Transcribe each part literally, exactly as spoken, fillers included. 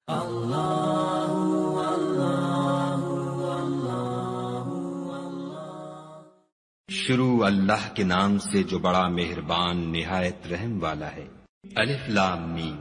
اللہ اللہ اللہ۔ شروع اللہ کے نام سے جو بڑا مہربان نہایت رحم والا ہے۔ الف لام میم۔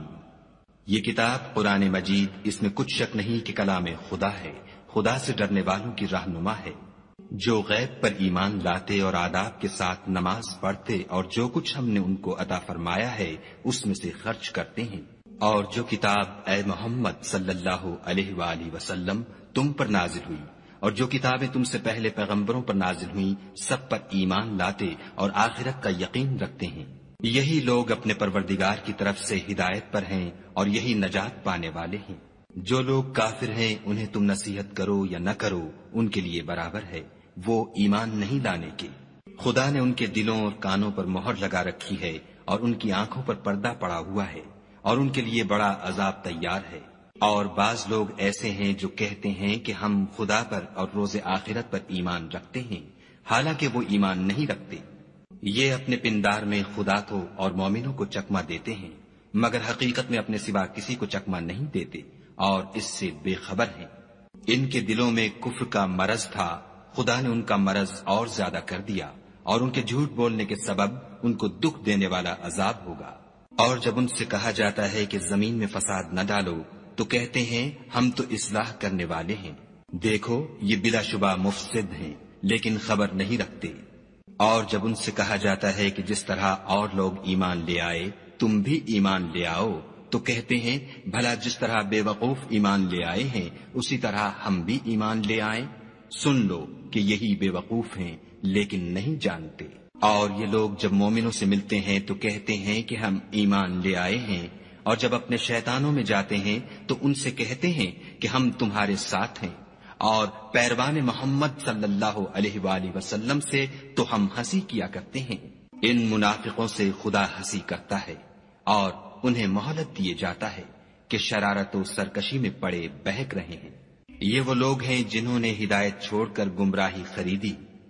یہ کتاب قرآن مجید، اس میں کچھ شک نہیں کہ کلام خدا ہے، خدا سے ڈرنے والوں کی رہنما ہے، جو غیب پر ایمان لاتے اور آداب کے ساتھ نماز پڑھتے اور جو کچھ ہم نے ان کو عطا فرمایا ہے اس میں سے خرچ کرتے ہیں، اور جو کتاب اے محمد صلی اللہ علیہ وآلہ وسلم تم پر نازل ہوئی اور جو کتابیں تم سے پہلے پیغمبروں پر نازل ہوئیں سب پر ایمان لاتے اور آخرت کا یقین رکھتے ہیں، یہی لوگ اپنے پروردگار کی طرف سے ہدایت پر ہیں اور یہی نجات پانے والے ہیں۔ جو لوگ کافر ہیں انہیں تم نصیحت کرو یا نہ کرو ان کے لیے برابر ہے، وہ ایمان نہیں لانے کے۔ خدا نے ان کے دلوں اور کانوں پر مہر لگا رکھی ہے اور ان کی آنکھوں پر پردہ پڑا ہوا ہے اور ان کے لیے بڑا عذاب تیار ہے۔ اور بعض لوگ ایسے ہیں جو کہتے ہیں کہ ہم خدا پر اور روز آخرت پر ایمان رکھتے ہیں، حالانکہ وہ ایمان نہیں رکھتے۔ یہ اپنے پندار میں خدا کو اور مومنوں کو چکمہ دیتے ہیں، مگر حقیقت میں اپنے سوا کسی کو چکمہ نہیں دیتے اور اس سے بے خبر ہیں۔ ان کے دلوں میں کفر کا مرض تھا، خدا نے ان کا مرض اور زیادہ کر دیا اور ان کے جھوٹ بولنے کے سبب ان کو دکھ دینے والا عذاب ہوگا۔ اور جب ان سے کہا جاتا ہے کہ زمین میں فساد نہ ڈالو تو کہتے ہیں ہم تو اصلاح کرنے والے ہیں، دیکھو یہ بلا شبہ مفسد ہیں لیکن خبر نہیں رکھتے۔ اور جب ان سے کہا جاتا ہے کہ جس طرح اور لوگ ایمان لے آئے تم بھی ایمان لے آؤ تو کہتے ہیں بھلا جس طرح بے وقوف ایمان لے آئے ہیں اسی طرح ہم بھی ایمان لے آئیں۔ سن لو کہ یہی بے وقوف ہیں لیکن نہیں جانتے۔ اور یہ لوگ جب مومنوں سے ملتے ہیں تو کہتے ہیں کہ ہم ایمان لے آئے ہیں، اور جب اپنے شیطانوں میں جاتے ہیں تو ان سے کہتے ہیں کہ ہم تمہارے ساتھ ہیں، اور پیروان محمد صلی اللہ علیہ وآلہ وسلم سے تو ہم ہنسی کیا کرتے ہیں۔ ان منافقوں سے خدا ہنسی کرتا ہے اور انہیں مہلت دیے جاتا ہے کہ شرارت و سرکشی میں پڑے بہک رہے ہیں۔ یہ وہ لوگ ہیں جنہوں نے ہدایت چھوڑ کر گمراہی خریدی،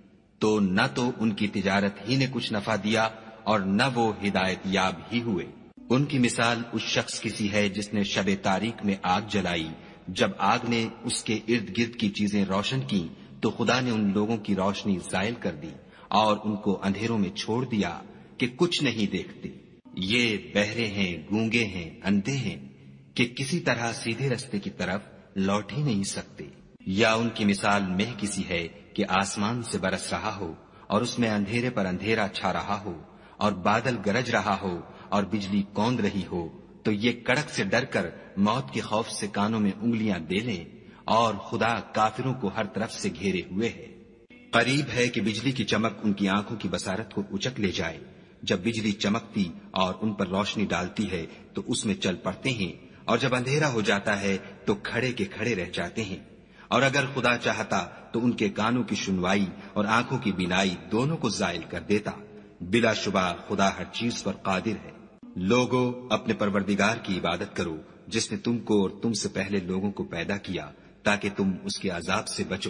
تو نہ تو ان کی تجارت ہی نے کچھ نفع دیا اور نہ وہ ہدایت یاب ہی ہوئے۔ ان کی مثال اس شخص کی سی ہے جس نے شب تاریک میں آگ جلائی، جب آگ نے اس کے ارد گرد کی چیزیں روشن کی تو خدا نے ان لوگوں کی روشنی زائل کر دی اور ان کو اندھیروں میں چھوڑ دیا کہ کچھ نہیں دیکھتے۔ یہ بہرے ہیں، گونگے ہیں، اندھے ہیں کہ کسی طرح سیدھے رستے کی طرف لوٹ ہی نہیں سکتے۔ یا ان کی مثال مہ کسی ہے کہ آسمان سے برس رہا ہو اور اس میں اندھیرے پر اندھیرا چھا رہا ہو اور بادل گرج رہا ہو اور بجلی کوند رہی ہو، تو یہ کڑک سے ڈر کر موت کے خوف سے کانوں میں انگلیاں دے لیں، اور خدا کافروں کو ہر طرف سے گھیرے ہوئے ہے۔ قریب ہے کہ بجلی کی چمک ان کی آنکھوں کی بصارت کو اچک لے جائے۔ جب بجلی چمکتی اور ان پر روشنی ڈالتی ہے تو اس میں چل پڑتے ہیں، اور جب اندھیرا ہو جاتا ہے تو کھڑے کے کھڑے رہ جاتے ہیں۔ اور اگر خدا چاہتا تو ان کے کانوں کی سنوائی اور آنکھوں کی بینائی دونوں کو زائل کر دیتا۔ بلا شبہ خدا ہر چیز پر قادر ہے۔ لوگو اپنے پروردگار کی عبادت کرو جس نے تم کو اور تم سے پہلے لوگوں کو پیدا کیا تاکہ تم اس کے عذاب سے بچو،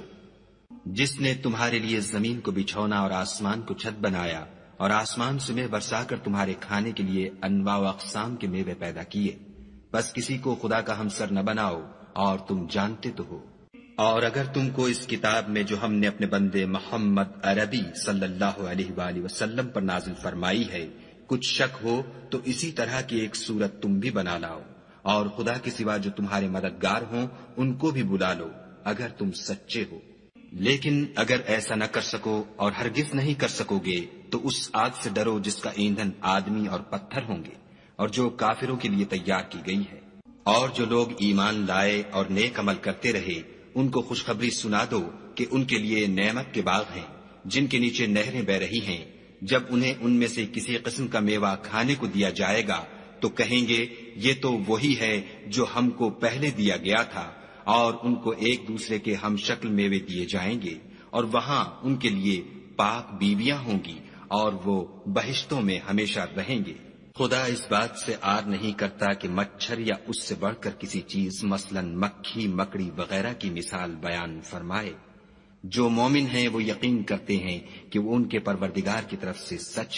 جس نے تمہارے لیے زمین کو بچھونا اور آسمان کو چھت بنایا اور آسمان سے میوہ برسا کر تمہارے کھانے کے لیے انواع و اقسام کے میوے پیدا کیے، بس کسی کو خدا کا ہمسر نہ بناؤ اور تم جانتے تو ہو۔ اور اگر تم کو اس کتاب میں جو ہم نے اپنے بندے محمد عربی صلی اللہ علیہ وآلہ وسلم پر نازل فرمائی ہے کچھ شک ہو تو اسی طرح کی ایک صورت تم بھی بنا لاؤ، اور خدا کے سوا جو تمہارے مددگار ہوں ان کو بھی بلا لو اگر تم سچے ہو۔ لیکن اگر ایسا نہ کر سکو اور ہرگز نہیں کر سکو گے تو اس آگ سے ڈرو جس کا ایندھن آدمی اور پتھر ہوں گے اور جو کافروں کے لیے تیار کی گئی ہے۔ اور جو لوگ ایمان لائے اور نیک عمل کرتے رہے ان کو خوشخبری سنا دو کہ ان کے لیے نعمت کے باغ ہیں جن کے نیچے نہریں بہ رہی ہیں۔ جب انہیں ان میں سے کسی قسم کا میوہ کھانے کو دیا جائے گا تو کہیں گے یہ تو وہی ہے جو ہم کو پہلے دیا گیا تھا، اور ان کو ایک دوسرے کے ہم شکل میوے دیے جائیں گے، اور وہاں ان کے لیے پاک بیویاں ہوں گی اور وہ بہشتوں میں ہمیشہ رہیں گے۔ خدا اس بات سے آر نہیں کرتا کہ مچھر یا اس سے بڑھ کر کسی چیز مثلاً مکھی، مکڑی وغیرہ کی مثال بیان فرمائے۔ جو مومن ہیں وہ یقین کرتے ہیں کہ وہ ان کے پروردگار کی طرف سے سچ ہے،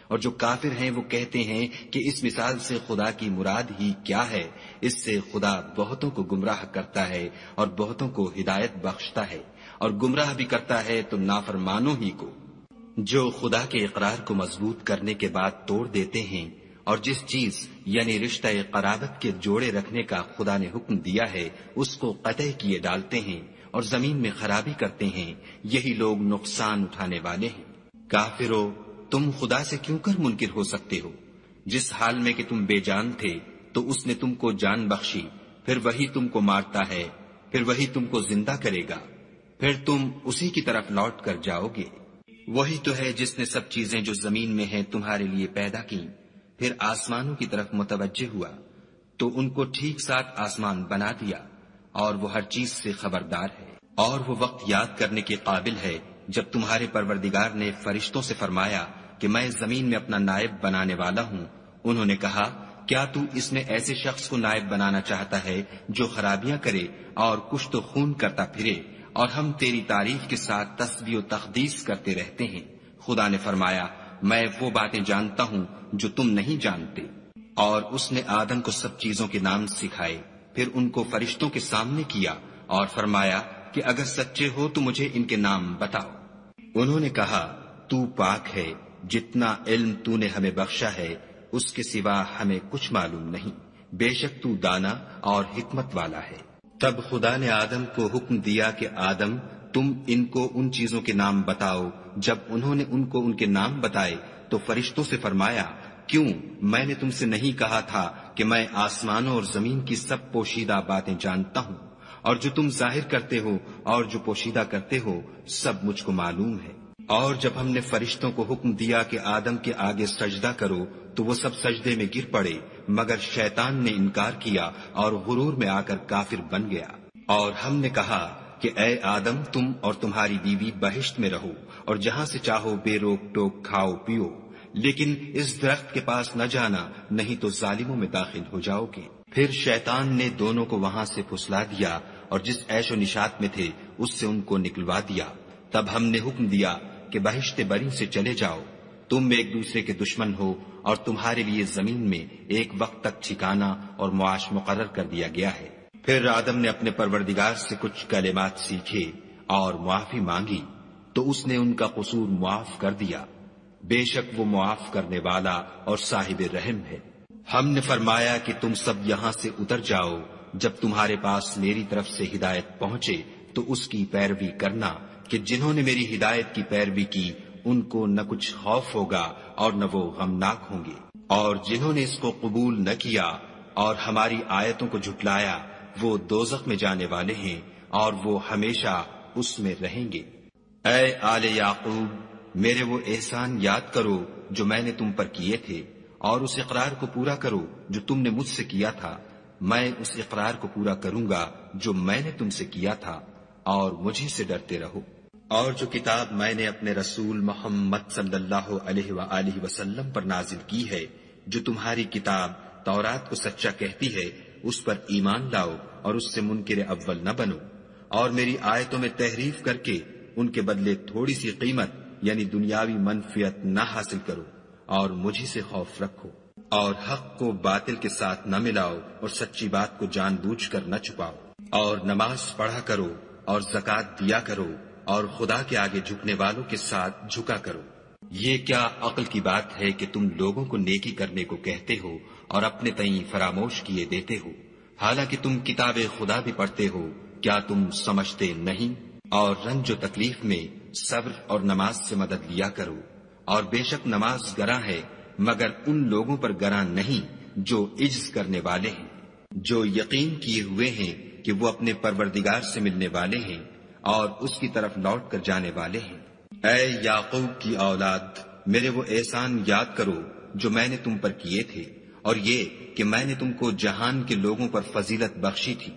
اور جو کافر ہیں وہ کہتے ہیں کہ اس مثال سے خدا کی مراد ہی کیا ہے؟ اس سے خدا بہتوں کو گمراہ کرتا ہے اور بہتوں کو ہدایت بخشتا ہے، اور گمراہ بھی کرتا ہے تو نافرمانوں ہی کو، جو خدا کے اقرار کو مضبوط کرنے کے بعد توڑ دیتے ہیں، اور جس چیز یعنی رشتہ قرابت کے جوڑے رکھنے کا خدا نے حکم دیا ہے اس کو قطع کیے ڈالتے ہیں اور زمین میں خرابی کرتے ہیں، یہی لوگ نقصان اٹھانے والے ہیں۔ کافرو، تم خدا سے کیوں کر منکر ہو سکتے ہو؟ جس حال میں کہ تم بے جان تھے تو اس نے تم کو جان بخشی، پھر وہی تم کو مارتا ہے، پھر وہی تم کو زندہ کرے گا، پھر تم اسی کی طرف لوٹ کر جاؤ گے۔ وہی تو ہے جس نے سب چیزیں جو زمین میں ہیں تمہارے لیے پیدا کی، پھر آسمانوں کی طرف متوجہ ہوا تو ان کو ٹھیک ساتھ آسمان بنا دیا، اور وہ ہر چیز سے خبردار ہے۔ اور وہ وقت یاد کرنے کے قابل ہے جب تمہارے پروردگار نے فرشتوں سے فرمایا کہ میں زمین میں اپنا نائب بنانے والا ہوں۔ انہوں نے کہا، کیا تو اس میں ایسے شخص کو نائب بنانا چاہتا ہے جو خرابیاں کرے اور کشت و خون کرتا پھرے، اور ہم تیری تعریف کے ساتھ تسبیح و تقدیس کرتے رہتے ہیں؟ خدا نے فرمایا، میں وہ باتیں جانتا ہوں جو تم نہیں جانتے۔ اور اس نے آدم کو سب چیزوں کے نام سکھائے، پھر ان کو فرشتوں کے سامنے کیا اور فرمایا کہ اگر سچے ہو تو مجھے ان کے نام بتاؤ۔ انہوں نے کہا، تو پاک ہے، جتنا علم تو نے ہمیں بخشا ہے اس کے سوا ہمیں کچھ معلوم نہیں، بے شک تو دانا اور حکمت والا ہے۔ تب خدا نے آدم کو حکم دیا کہ آدم، تم ان کو ان چیزوں کے نام بتاؤ۔ جب انہوں نے ان کو ان کے نام بتائے تو فرشتوں سے فرمایا، کیوں میں نے تم سے نہیں کہا تھا کہ میں آسمانوں اور زمین کی سب پوشیدہ باتیں جانتا ہوں، اور جو تم ظاہر کرتے ہو اور جو پوشیدہ کرتے ہو سب مجھ کو معلوم ہے۔ اور جب ہم نے فرشتوں کو حکم دیا کہ آدم کے آگے سجدہ کرو تو وہ سب سجدے میں گر پڑے، مگر شیطان نے انکار کیا اور غرور میں آ کر کافر بن گیا۔ اور ہم نے کہا کہ اے آدم، تم اور تمہاری بیوی بہشت میں رہو اور جہاں سے چاہو بے روک ٹوک کھاؤ پیو، لیکن اس درخت کے پاس نہ جانا، نہیں تو ظالموں میں داخل ہو جاؤ گے۔ پھر شیطان نے دونوں کو وہاں سے پھسلا دیا اور جس عیش و نشاط میں تھے اس سے ان کو نکلوا دیا۔ تب ہم نے حکم دیا کہ بہشت بری سے چلے جاؤ، تم ایک دوسرے کے دشمن ہو، اور تمہارے لیے زمین میں ایک وقت تک ٹھکانہ اور معاش مقرر کر دیا گیا ہے۔ پھر آدم نے اپنے پروردگار سے کچھ کلمات سیکھے اور معافی مانگی تو اس نے ان کا قصور معاف کر دیا، بے شک وہ معاف کرنے والا اور صاحب رحم ہے۔ ہم نے فرمایا کہ تم سب یہاں سے اتر جاؤ، جب تمہارے پاس میری طرف سے ہدایت پہنچے تو اس کی پیروی کرنا، کہ جنہوں نے میری ہدایت کی پیروی کی ان کو نہ کچھ خوف ہوگا اور نہ وہ غمناک ہوں گے، اور جنہوں نے اس کو قبول نہ کیا اور ہماری آیتوں کو جھٹلایا وہ دوزخ میں جانے والے ہیں اور وہ ہمیشہ اس میں رہیں گے۔ اے آل یعقوب، میرے وہ احسان یاد کرو جو میں نے تم پر کیے تھے، اور اس اقرار کو پورا کرو جو تم نے مجھ سے کیا تھا۔ میں اس اقرار کو پورا کروں گا جو میں نے تم سے کیا تھا، اور مجھے سے ڈرتے رہو۔ اور جو کتاب میں نے اپنے رسول محمد صلی اللہ علیہ وآلہ وسلم پر نازل کی ہے، جو تمہاری کتاب تورات کو سچا کہتی ہے، اس پر ایمان لاؤ اور اس سے منکر اول نہ بنو، اور میری آیتوں میں تحریف کر کے ان کے بدلے تھوڑی سی قیمت یعنی دنیاوی منفعت نہ حاصل کرو، اور مجھے سے خوف رکھو، اور حق کو باطل کے ساتھ نہ ملاؤ اور سچی بات کو جان بوجھ کر نہ چھپاؤ، اور نماز پڑھا کرو اور زکوٰۃ دیا کرو، اور خدا کے آگے جھکنے والوں کے ساتھ جھکا کرو۔ یہ کیا عقل کی بات ہے کہ تم لوگوں کو نیکی کرنے کو کہتے ہو اور اپنے تئیں فراموش کیے دیتے ہو، حالانکہ تم کتاب خدا بھی پڑھتے ہو، کیا تم سمجھتے نہیں؟ اور رنج و تکلیف میں صبر اور نماز سے مدد لیا کرو، اور بے شک نماز گراں ہے مگر ان لوگوں پر گراں نہیں جو عجز کرنے والے ہیں، جو یقین کیے ہوئے ہیں کہ وہ اپنے پروردگار سے ملنے والے ہیں اور اس کی طرف لوٹ کر جانے والے ہیں۔ اے یعقوب کی اولاد، میرے وہ احسان یاد کرو جو میں نے تم پر کیے تھے، اور یہ کہ میں نے تم کو جہان کے لوگوں پر فضیلت بخشی تھی۔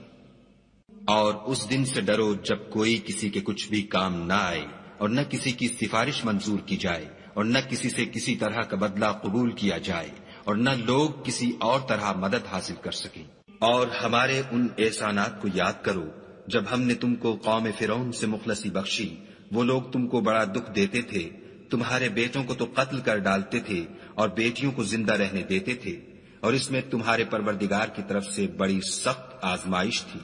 اور اس دن سے ڈرو جب کوئی کسی کے کچھ بھی کام نہ آئے، اور نہ کسی کی سفارش منظور کی جائے، اور نہ کسی سے کسی طرح کا بدلہ قبول کیا جائے، اور نہ لوگ کسی اور طرح مدد حاصل کر سکیں۔ اور ہمارے ان احسانات کو یاد کرو جب ہم نے تم کو قوم فرعون سے مخلصی بخشی، وہ لوگ تم کو بڑا دکھ دیتے تھے، تمہارے بیٹوں کو تو قتل کر ڈالتے تھے اور بیٹیوں کو زندہ رہنے دیتے تھے، اور اس میں تمہارے پروردگار کی طرف سے بڑی سخت آزمائش تھی۔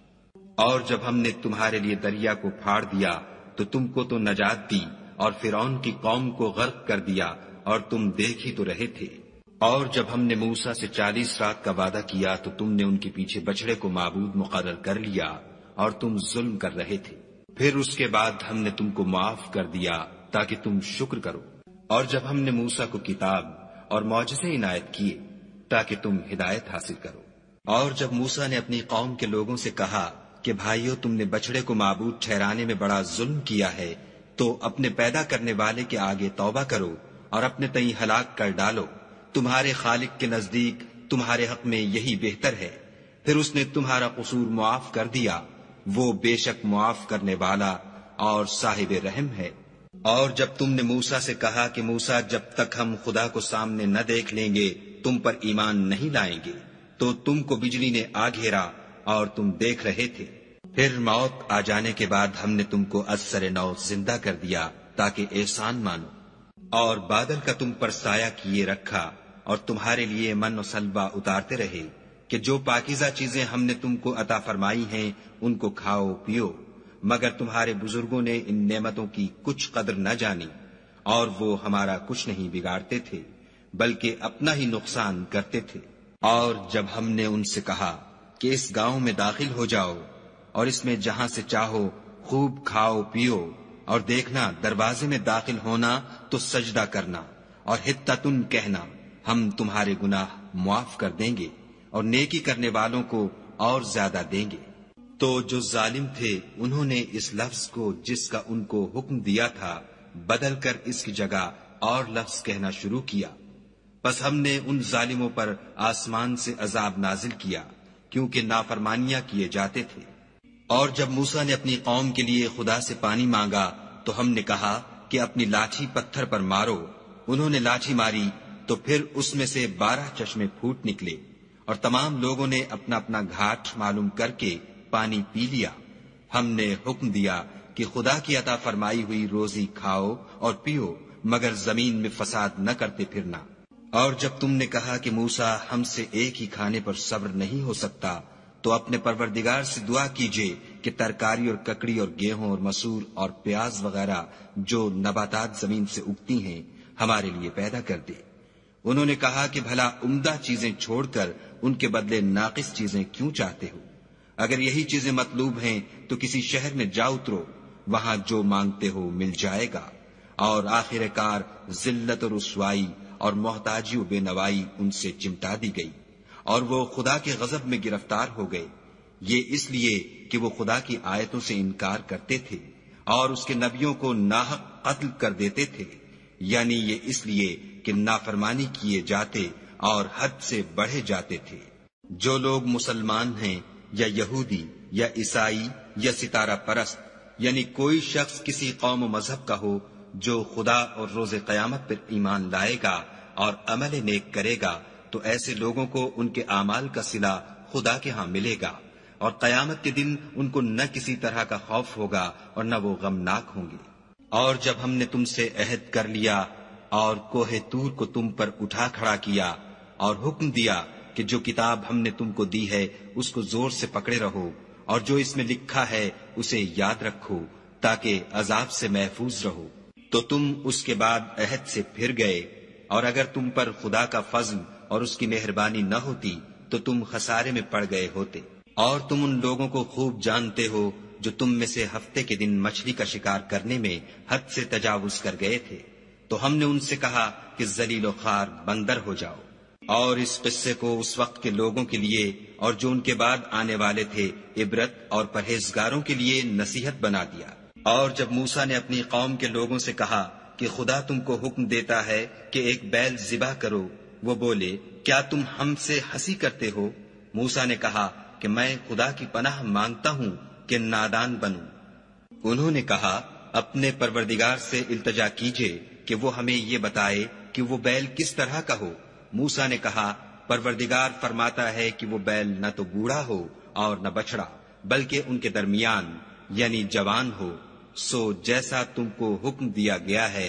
اور جب ہم نے تمہارے لیے دریا کو پھاڑ دیا تو تم کو تو نجات دی، اور فرعون کی قوم کو غرق کر دیا، اور تم دیکھ ہی تو رہے تھے۔ اور جب ہم نے موسیٰ سے چالیس رات کا وعدہ کیا تو تم نے ان کے پیچھے بچڑے کو معبود مقرر کر لیا، اور تم ظلم کر رہے تھے۔ پھر اس کے بعد ہم نے تم کو معاف کر دیا تاکہ تم شکر کرو۔ اور جب ہم نے موسیٰ کو کتاب اور معجزے عنایت کیے تاکہ تم ہدایت حاصل کرو۔ اور جب موسیٰ نے اپنی قوم کے لوگوں سے کہا کہ بھائیو، تم نے بچڑے کو معبود ٹھہرانے میں بڑا ظلم کیا ہے، تو اپنے پیدا کرنے والے کے آگے توبہ کرو اور اپنے تئیں ہلاک کر ڈالو، تمہارے خالق کے نزدیک تمہارے حق میں یہی بہتر ہے۔ پھر اس نے تمہارا قصور معاف کر دیا، وہ بے شک معاف کرنے والا اور صاحب رحم ہے۔ اور جب تم نے موسیٰ سے کہا کہ موسیٰ، جب تک ہم خدا کو سامنے نہ دیکھ لیں گے تم پر ایمان نہیں لائیں گے، تو تم کو بجلی نے آ گھیرا اور تم دیکھ رہے تھے۔ پھر موت آ جانے کے بعد ہم نے تم کو از سر نو زندہ کر دیا تاکہ احسان مانو، اور بادل کا تم پر سایہ کیے رکھا، اور تمہارے لیے من و سلوہ اتارتے رہے کہ جو پاکیزہ چیزیں ہم نے تم کو عطا فرمائی ہیں ان کو کھاؤ پیو، مگر تمہارے بزرگوں نے ان نعمتوں کی کچھ قدر نہ جانی، اور وہ ہمارا کچھ نہیں بگاڑتے تھے بلکہ اپنا ہی نقصان کرتے تھے۔ اور جب ہم نے ان سے کہا کہ اس گاؤں میں داخل ہو جاؤ اور اس میں جہاں سے چاہو خوب کھاؤ پیو، اور دیکھنا دروازے میں داخل ہونا تو سجدہ کرنا اور حطتن کہنا، ہم تمہارے گناہ معاف کر دیں گے اور نیکی کرنے والوں کو اور زیادہ دیں گے۔ تو جو ظالم تھے انہوں نے اس لفظ کو جس کا ان کو حکم دیا تھا بدل کر اس کی جگہ اور لفظ کہنا شروع کیا، پس ہم نے ان ظالموں پر آسمان سے عذاب نازل کیا کیونکہ نافرمانیاں کیے جاتے تھے۔ اور جب موسیٰ نے اپنی قوم کے لیے خدا سے پانی مانگا تو ہم نے کہا کہ اپنی لاٹھی پتھر پر مارو، انہوں نے لاٹھی ماری تو پھر اس میں سے بارہ چشمے پھوٹ نکلے، اور تمام لوگوں نے اپنا اپنا گھاٹ معلوم کر کے پانی پی لیا۔ ہم نے حکم دیا کہ خدا کی عطا فرمائی ہوئی روزی کھاؤ اور پیو، مگر زمین میں فساد نہ کرتے پھرنا۔ اور جب تم نے کہا کہ موسیٰ، ہم سے ایک ہی کھانے پر صبر نہیں ہو سکتا، تو اپنے پروردگار سے دعا کیجئے کہ ترکاری اور ککڑی اور گیہوں اور مسور اور پیاز وغیرہ جو نباتات زمین سے اگتی ہیں ہمارے لیے پیدا کر دے۔ انہوں نے کہا کہ بھلا عمدہ چیزیں چھوڑ کر ان کے بدلے ناقص چیزیں کیوں چاہتے ہو؟ اگر یہی چیزیں مطلوب ہیں تو کسی شہر میں جا اترو، وہاں جو مانگتے ہو مل جائے گا۔ اور آخر کار ذلت اور رسوائی اور محتاجی و بے نوائی ان سے چمٹا دی گئی، اور وہ خدا کے غضب میں گرفتار ہو گئے، یہ اس لیے کہ وہ خدا کی آیتوں سے انکار کرتے تھے اور اس کے نبیوں کو ناحق قتل کر دیتے تھے، یعنی یہ اس لیے کہ نافرمانی کیے جاتے اور حد سے بڑھے جاتے تھے۔ جو لوگ مسلمان ہیں یا یہودی یا عیسائی یا ستارہ پرست، یعنی کوئی شخص کسی قوم و مذہب کا ہو، جو خدا اور روز قیامت پر ایمان لائے گا اور عمل نیک کرے گا، تو ایسے لوگوں کو ان کے اعمال کا صلہ خدا کے ہاں ملے گا، اور قیامت کے دن ان کو نہ کسی طرح کا خوف ہوگا اور نہ وہ غمناک ہوں گے۔ اور جب ہم نے تم سے عہد کر لیا اور کوہ طور کو تم پر اٹھا کھڑا کیا اور حکم دیا کہ جو کتاب ہم نے تم کو دی ہے اس کو زور سے پکڑے رہو، اور جو اس میں لکھا ہے اسے یاد رکھو تاکہ عذاب سے محفوظ رہو، تو تم اس کے بعد عہد سے پھر گئے، اور اگر تم پر خدا کا فضل اور اس کی مہربانی نہ ہوتی تو تم خسارے میں پڑ گئے ہوتے۔ اور تم ان لوگوں کو خوب جانتے ہو جو تم میں سے ہفتے کے دن مچھلی کا شکار کرنے میں حد سے تجاوز کر گئے تھے، تو ہم نے ان سے کہا کہ ذلیل و خوار بندر ہو جاؤ، اور اس قصے کو اس وقت کے لوگوں کے لیے اور جو ان کے بعد آنے والے تھے عبرت اور پرہیزگاروں کے لیے نصیحت بنا دیا۔ اور جب موسیٰ نے اپنی قوم کے لوگوں سے کہا کہ خدا تم کو حکم دیتا ہے کہ ایک بیل ذبح کرو، وہ بولے کیا تم ہم سے ہنسی کرتے ہو؟ موسیٰ نے کہا کہ میں خدا کی پناہ مانگتا ہوں کہ نادان بنوں۔ انہوں نے کہا اپنے پروردگار سے التجا کیجئے کہ وہ ہمیں یہ بتائے کہ وہ بیل کس طرح کا ہو۔ موسیٰ نے کہا پروردگار فرماتا ہے کہ وہ بیل نہ تو بوڑھا ہو اور نہ بچڑا، بلکہ ان کے درمیان یعنی جوان ہو، سو جیسا تم کو حکم دیا گیا ہے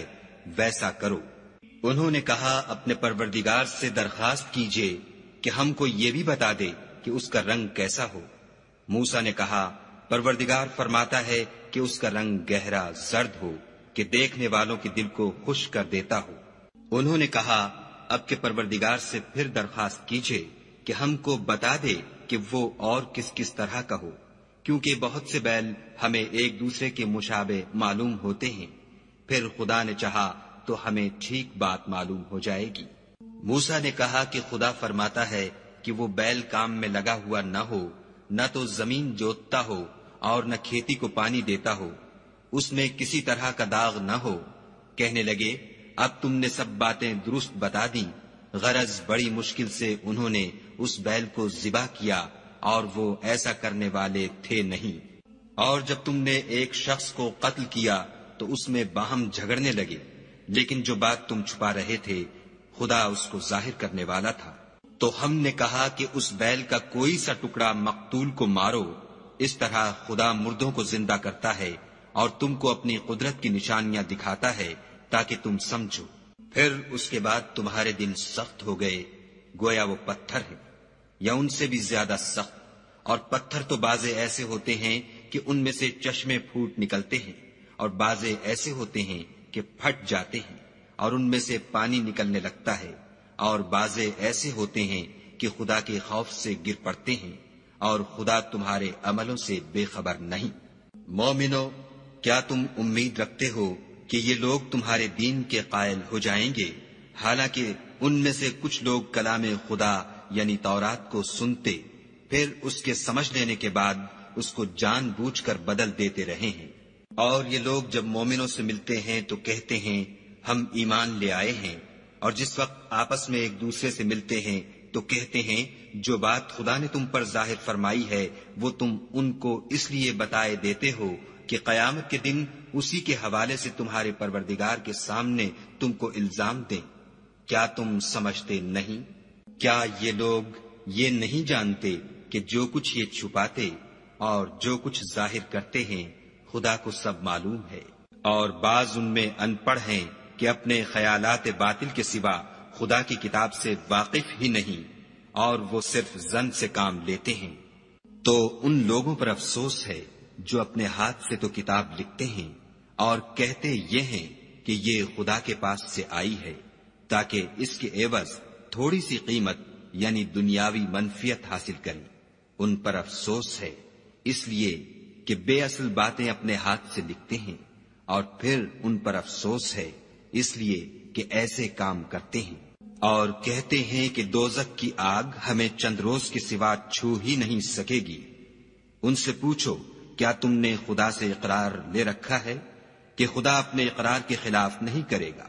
ویسا کرو۔ انہوں نے کہا اپنے پروردگار سے درخواست کیجئے کہ ہم کو یہ بھی بتا دے کہ اس کا رنگ کیسا ہو۔ موسیٰ نے کہا پروردگار فرماتا ہے کہ اس کا رنگ گہرا زرد ہو کہ دیکھنے والوں کے دل کو خوش کر دیتا ہو۔ انہوں نے کہا اب کے پروردگار سے پھر درخواست کیجئے کہ ہم کو بتا دے کہ وہ اور کس کس طرح کا ہو، کیونکہ بہت سے بیل ہمیں ایک دوسرے کے مشابہ معلوم ہوتے ہیں، پھر خدا نے چاہا تو ہمیں ٹھیک بات معلوم ہو جائے گی۔ موسیٰ نے کہا کہ خدا فرماتا ہے کہ وہ بیل کام میں لگا ہوا نہ ہو، نہ تو زمین جوتتا ہو اور نہ کھیتی کو پانی دیتا ہو، اس میں کسی طرح کا داغ نہ ہو۔ کہنے لگے اب تم نے سب باتیں درست بتا دیں۔ غرض بڑی مشکل سے انہوں نے اس بیل کو ذبح کیا اور وہ ایسا کرنے والے تھے نہیں۔ اور جب تم نے ایک شخص کو قتل کیا تو اس میں باہم جھگڑنے لگے، لیکن جو بات تم چھپا رہے تھے خدا اس کو ظاہر کرنے والا تھا۔ تو ہم نے کہا کہ اس بیل کا کوئی سا ٹکڑا مقتول کو مارو، اس طرح خدا مردوں کو زندہ کرتا ہے اور تم کو اپنی قدرت کی نشانیاں دکھاتا ہے تاکہ تم سمجھو۔ پھر اس کے بعد تمہارے دل سخت ہو گئے گویا وہ پتھر ہے یا ان سے بھی زیادہ سخت، اور پتھر تو بازے ایسے ہوتے ہیں کہ ان میں سے چشمے پھوٹ نکلتے ہیں، اور بازے ایسے ہوتے ہیں کہ پھٹ جاتے ہیں اور ان میں سے پانی نکلنے لگتا ہے، اور بازے ایسے ہوتے ہیں کہ خدا کے خوف سے گر پڑتے ہیں، اور خدا تمہارے عملوں سے بے خبر نہیں۔ مومنو، کیا تم امید رکھتے ہو کہ یہ لوگ تمہارے دین کے قائل ہو جائیں گے، حالانکہ ان میں سے کچھ لوگ کلام خدا یعنی تورات کو سنتے پھر اس کے سمجھ لینے کے بعد اس کو جان بوجھ کر بدل دیتے رہے ہیں۔ اور یہ لوگ جب مومنوں سے ملتے ہیں تو کہتے ہیں ہم ایمان لے آئے ہیں، اور جس وقت آپس میں ایک دوسرے سے ملتے ہیں تو کہتے ہیں جو بات خدا نے تم پر ظاہر فرمائی ہے وہ تم ان کو اس لیے بتائے دیتے ہو کہ قیامت کے دن اسی کے حوالے سے تمہارے پروردگار کے سامنے تم کو الزام دیں۔ کیا تم سمجھتے نہیں؟ کیا یہ لوگ یہ نہیں جانتے کہ جو کچھ یہ چھپاتے اور جو کچھ ظاہر کرتے ہیں خدا کو سب معلوم ہے؟ اور بعض ان میں ان پڑھ ہیں کہ اپنے خیالات باطل کے سوا خدا کی کتاب سے واقف ہی نہیں، اور وہ صرف ظن سے کام لیتے ہیں۔ تو ان لوگوں پر افسوس ہے جو اپنے ہاتھ سے تو کتاب لکھتے ہیں اور کہتے یہ ہیں کہ یہ خدا کے پاس سے آئی ہے تاکہ اس کے عوض تھوڑی سی قیمت یعنی دنیاوی منفیت حاصل کریں۔ ان پر افسوس ہے اس لیے کہ بے اصل باتیں اپنے ہاتھ سے لکھتے ہیں، اور پھر ان پر افسوس ہے اس لیے کہ ایسے کام کرتے ہیں۔ اور کہتے ہیں کہ دوزخ کی آگ ہمیں چند روز کے سوا چھو ہی نہیں سکے گی۔ ان سے پوچھو کیا تم نے خدا سے اقرار لے رکھا ہے کہ خدا اپنے اقرار کے خلاف نہیں کرے گا؟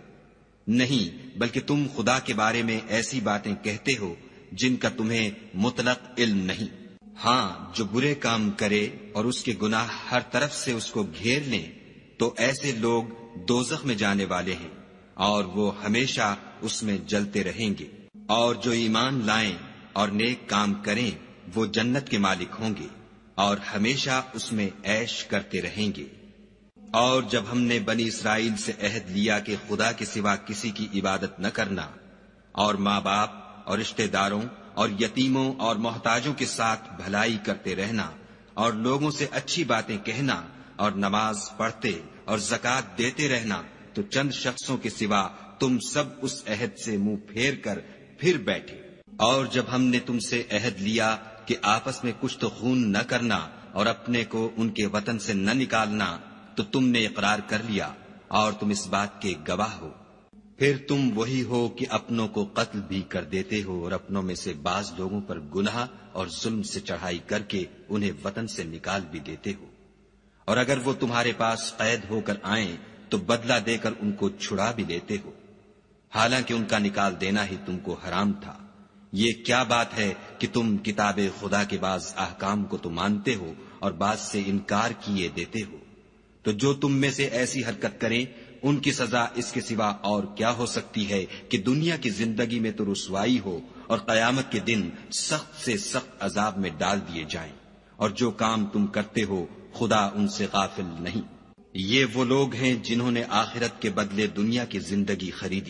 نہیں، بلکہ تم خدا کے بارے میں ایسی باتیں کہتے ہو جن کا تمہیں مطلق علم نہیں۔ ہاں، جو برے کام کرے اور اس کے گناہ ہر طرف سے اس کو گھیر لیں تو ایسے لوگ دوزخ میں جانے والے ہیں اور وہ ہمیشہ اس میں جلتے رہیں گے۔ اور جو ایمان لائیں اور نیک کام کریں وہ جنت کے مالک ہوں گے اور ہمیشہ اس میں عیش کرتے رہیں گے۔ اور جب ہم نے بنی اسرائیل سے عہد لیا کہ خدا کے سوا کسی کی عبادت نہ کرنا، اور ماں باپ اور رشتہ داروں اور یتیموں اور محتاجوں کے ساتھ بھلائی کرتے رہنا، اور لوگوں سے اچھی باتیں کہنا، اور نماز پڑھتے اور زکوٰۃ دیتے رہنا، تو چند شخصوں کے سوا تم سب اس عہد سے منہ پھیر کر پھر بیٹھے۔ اور جب ہم نے تم سے عہد لیا کہ آپس میں کچھ تو خون نہ کرنا اور اپنے کو ان کے وطن سے نہ نکالنا، تو تم نے اقرار کر لیا اور تم اس بات کے گواہ ہو۔ پھر تم وہی ہو کہ اپنوں کو قتل بھی کر دیتے ہو اور اپنوں میں سے بعض لوگوں پر گناہ اور ظلم سے چڑھائی کر کے انہیں وطن سے نکال بھی دیتے ہو، اور اگر وہ تمہارے پاس قید ہو کر آئیں تو بدلہ دے کر ان کو چھڑا بھی لیتے ہو، حالانکہ ان کا نکال دینا ہی تم کو حرام تھا۔ یہ کیا بات ہے کہ تم کتاب خدا کے بعض احکام کو تو مانتے ہو اور بعض سے انکار کیے دیتے ہو؟ تو جو تم میں سے ایسی حرکت کریں ان کی سزا اس کے سوا اور کیا ہو سکتی ہے کہ دنیا کی زندگی میں تو رسوائی ہو اور قیامت کے دن سخت سے سخت عذاب میں ڈال دیے جائیں۔ اور جو کام تم کرتے ہو خدا ان سے غافل نہیں۔ یہ وہ لوگ ہیں جنہوں نے آخرت کے بدلے دنیا کی زندگی خریدی،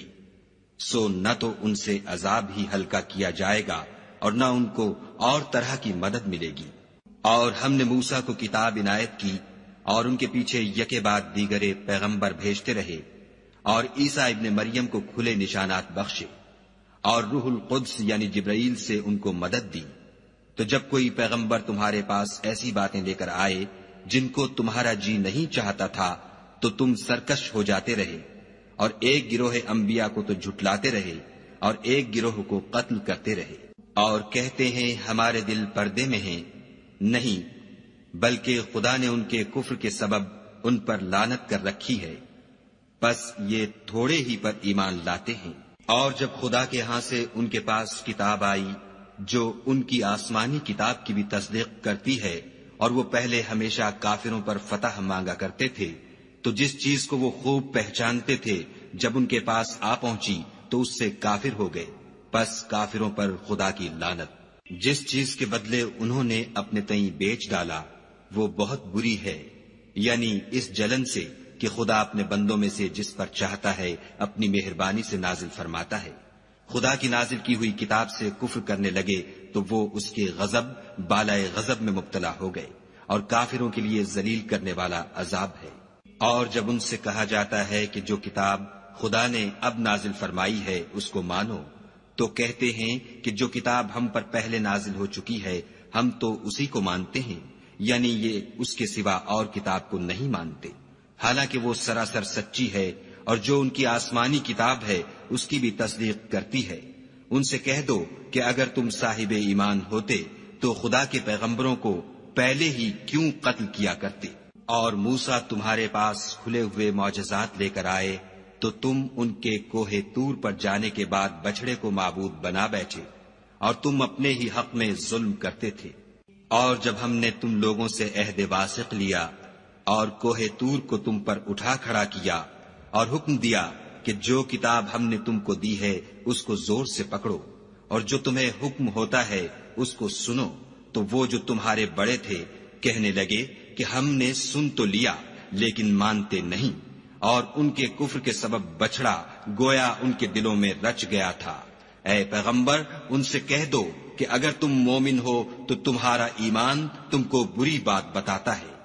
سو نہ تو ان سے عذاب ہی ہلکا کیا جائے گا اور نہ ان کو اور طرح کی مدد ملے گی۔ اور ہم نے موسیٰ کو کتاب عنایت کی اور ان کے پیچھے یکے بعد دیگرے پیغمبر بھیجتے رہے، اور عیسیٰ ابن مریم کو کھلے نشانات بخشے، اور روح القدس یعنی جبرائیل سے ان کو مدد دی۔ تو جب کوئی پیغمبر تمہارے پاس ایسی باتیں لے کر آئے جن کو تمہارا جی نہیں چاہتا تھا تو تم سرکش ہو جاتے رہے، اور ایک گروہ انبیاء کو تو جھٹلاتے رہے اور ایک گروہ کو قتل کرتے رہے، اور کہتے ہیں ہمارے دل پردے میں ہیں، نہیں بلکہ خدا نے ان کے کفر کے سبب ان پر لعنت کر رکھی ہے، پس یہ تھوڑے ہی پر ایمان لاتے ہیں۔ اور جب خدا کے ہاں سے ان کے پاس کتاب آئی جو ان کی آسمانی کتاب کی بھی تصدیق کرتی ہے، اور وہ پہلے ہمیشہ کافروں پر فتح مانگا کرتے تھے، تو جس چیز کو وہ خوب پہچانتے تھے جب ان کے پاس آ پہنچی تو اس سے کافر ہو گئے، پس کافروں پر خدا کی لعنت۔ جس چیز کے بدلے انہوں نے اپنے تئیں بیچ ڈالا وہ بہت بری ہے، یعنی اس جلن سے کہ خدا اپنے بندوں میں سے جس پر چاہتا ہے اپنی مہربانی سے نازل فرماتا ہے۔ خدا کی نازل کی ہوئی کتاب سے کفر کرنے لگے تو وہ اس کے غضب بالائے غضب میں مبتلا ہو گئے، اور کافروں کے لیے ذلیل کرنے والا عذاب ہے۔ اور جب ان سے کہا جاتا ہے کہ جو کتاب خدا نے اب نازل فرمائی ہے اس کو مانو، تو کہتے ہیں کہ جو کتاب ہم پر پہلے نازل ہو چکی ہے ہم تو اسی کو مانتے ہیں، یعنی یہ اس کے سوا اور کتاب کو نہیں مانتے، حالانکہ وہ سراسر سچی ہے، اور جو ان کی آسمانی کتاب ہے اس کی بھی تصدیق کرتی ہے۔ ان سے کہہ دو کہ اگر تم صاحب ایمان ہوتے تو خدا کے پیغمبروں کو پہلے ہی کیوں قتل کیا کرتے؟ اور موسیٰ تمہارے پاس کھلے ہوئے معجزات لے کر آئے تو تم ان کے کوہ طور پر جانے کے بعد بچڑے کو معبود بنا بیٹھے، اور تم اپنے ہی حق میں ظلم کرتے تھے۔ اور جب ہم نے تم لوگوں سے عہد واثق لیا اور کوہ طور کو تم پر اٹھا کھڑا کیا اور حکم دیا کہ جو کتاب ہم نے تم کو دی ہے اس کو زور سے پکڑو، اور جو تمہیں حکم ہوتا ہے اس کو سنو، تو وہ جو تمہارے بڑے تھے کہنے لگے کہ ہم نے سن تو لیا لیکن مانتے نہیں، اور ان کے کفر کے سبب بچڑا گویا ان کے دلوں میں رچ گیا تھا۔ اے پیغمبر ان سے کہہ دو کہ اگر تم مومن ہو تو تمہارا ایمان تم کو بری بات بتاتا ہے۔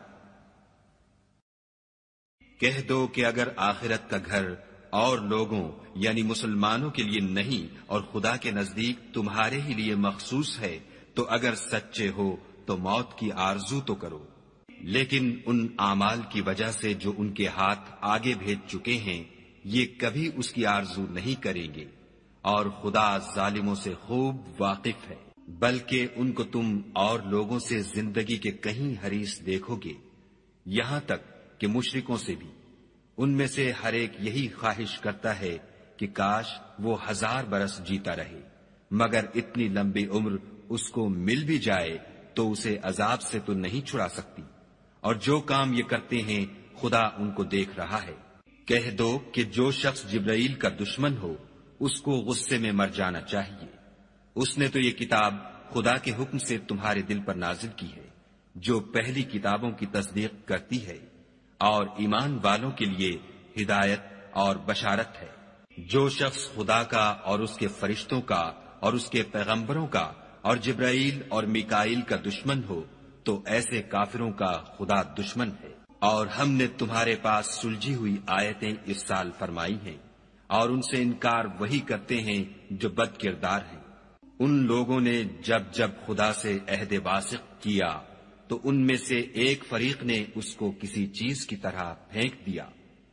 کہہ دو کہ اگر آخرت کا گھر اور لوگوں یعنی مسلمانوں کے لیے نہیں اور خدا کے نزدیک تمہارے ہی لیے مخصوص ہے تو اگر سچے ہو تو موت کی آرزو تو کرو، لیکن ان اعمال کی وجہ سے جو ان کے ہاتھ آگے بھیج چکے ہیں یہ کبھی اس کی آرزو نہیں کریں گے، اور خدا ظالموں سے خوب واقف ہے۔ بلکہ ان کو تم اور لوگوں سے زندگی کے کہیں حریص دیکھو گے، یہاں تک کہ مشرکوں سے بھی۔ ان میں سے ہر ایک یہی خواہش کرتا ہے کہ کاش وہ ہزار برس جیتا رہے، مگر اتنی لمبی عمر اس کو مل بھی جائے تو اسے عذاب سے تو نہیں چھڑا سکتی، اور جو کام یہ کرتے ہیں خدا ان کو دیکھ رہا ہے۔ کہہ دو کہ جو شخص جبرائیل کا دشمن ہو اس کو غصے میں مر جانا چاہیے، اس نے تو یہ کتاب خدا کے حکم سے تمہارے دل پر نازل کی ہے جو پہلی کتابوں کی تصدیق کرتی ہے، اور ایمان والوں کے لیے ہدایت اور بشارت ہے۔ جو شخص خدا کا اور اس کے فرشتوں کا اور اس کے پیغمبروں کا اور جبرائیل اور میکائیل کا دشمن ہو تو ایسے کافروں کا خدا دشمن ہے۔ اور ہم نے تمہارے پاس سلجھی ہوئی آیتیں ارسال فرمائی ہیں، اور ان سے انکار وہی کرتے ہیں جو بد کردار ہیں۔ ان لوگوں نے جب جب خدا سے عہد واثق کیا تو ان میں سے ایک فریق نے اس کو کسی چیز کی طرح پھینک دیا۔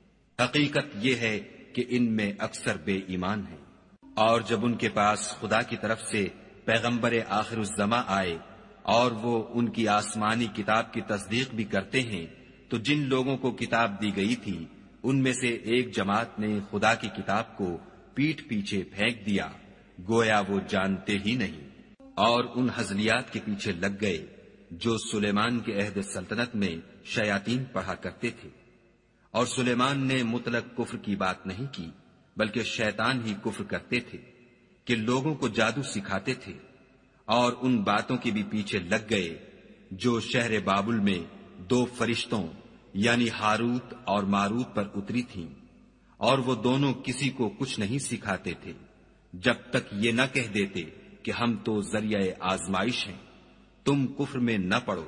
حقیقت یہ ہے کہ ان میں اکثر بے ایمان ہیں۔ اور جب ان کے پاس خدا کی طرف سے پیغمبر آخر الزماں آئے اور وہ ان کی آسمانی کتاب کی تصدیق بھی کرتے ہیں تو جن لوگوں کو کتاب دی گئی تھی ان میں سے ایک جماعت نے خدا کی کتاب کو پیٹھ پیچھے پھینک دیا گویا وہ جانتے ہی نہیں، اور ان ہزلیات کے پیچھے لگ گئے جو سلیمان کے عہد سلطنت میں شیاطین پڑھا کرتے تھے۔ اور سلیمان نے مطلق کفر کی بات نہیں کی بلکہ شیطان ہی کفر کرتے تھے کہ لوگوں کو جادو سکھاتے تھے، اور ان باتوں کے بھی پیچھے لگ گئے جو شہر بابل میں دو فرشتوں یعنی ہاروت اور ماروت پر اتری تھیں، اور وہ دونوں کسی کو کچھ نہیں سکھاتے تھے جب تک یہ نہ کہہ دیتے کہ ہم تو ذریعہ آزمائش ہیں، تم کفر میں نہ پڑو۔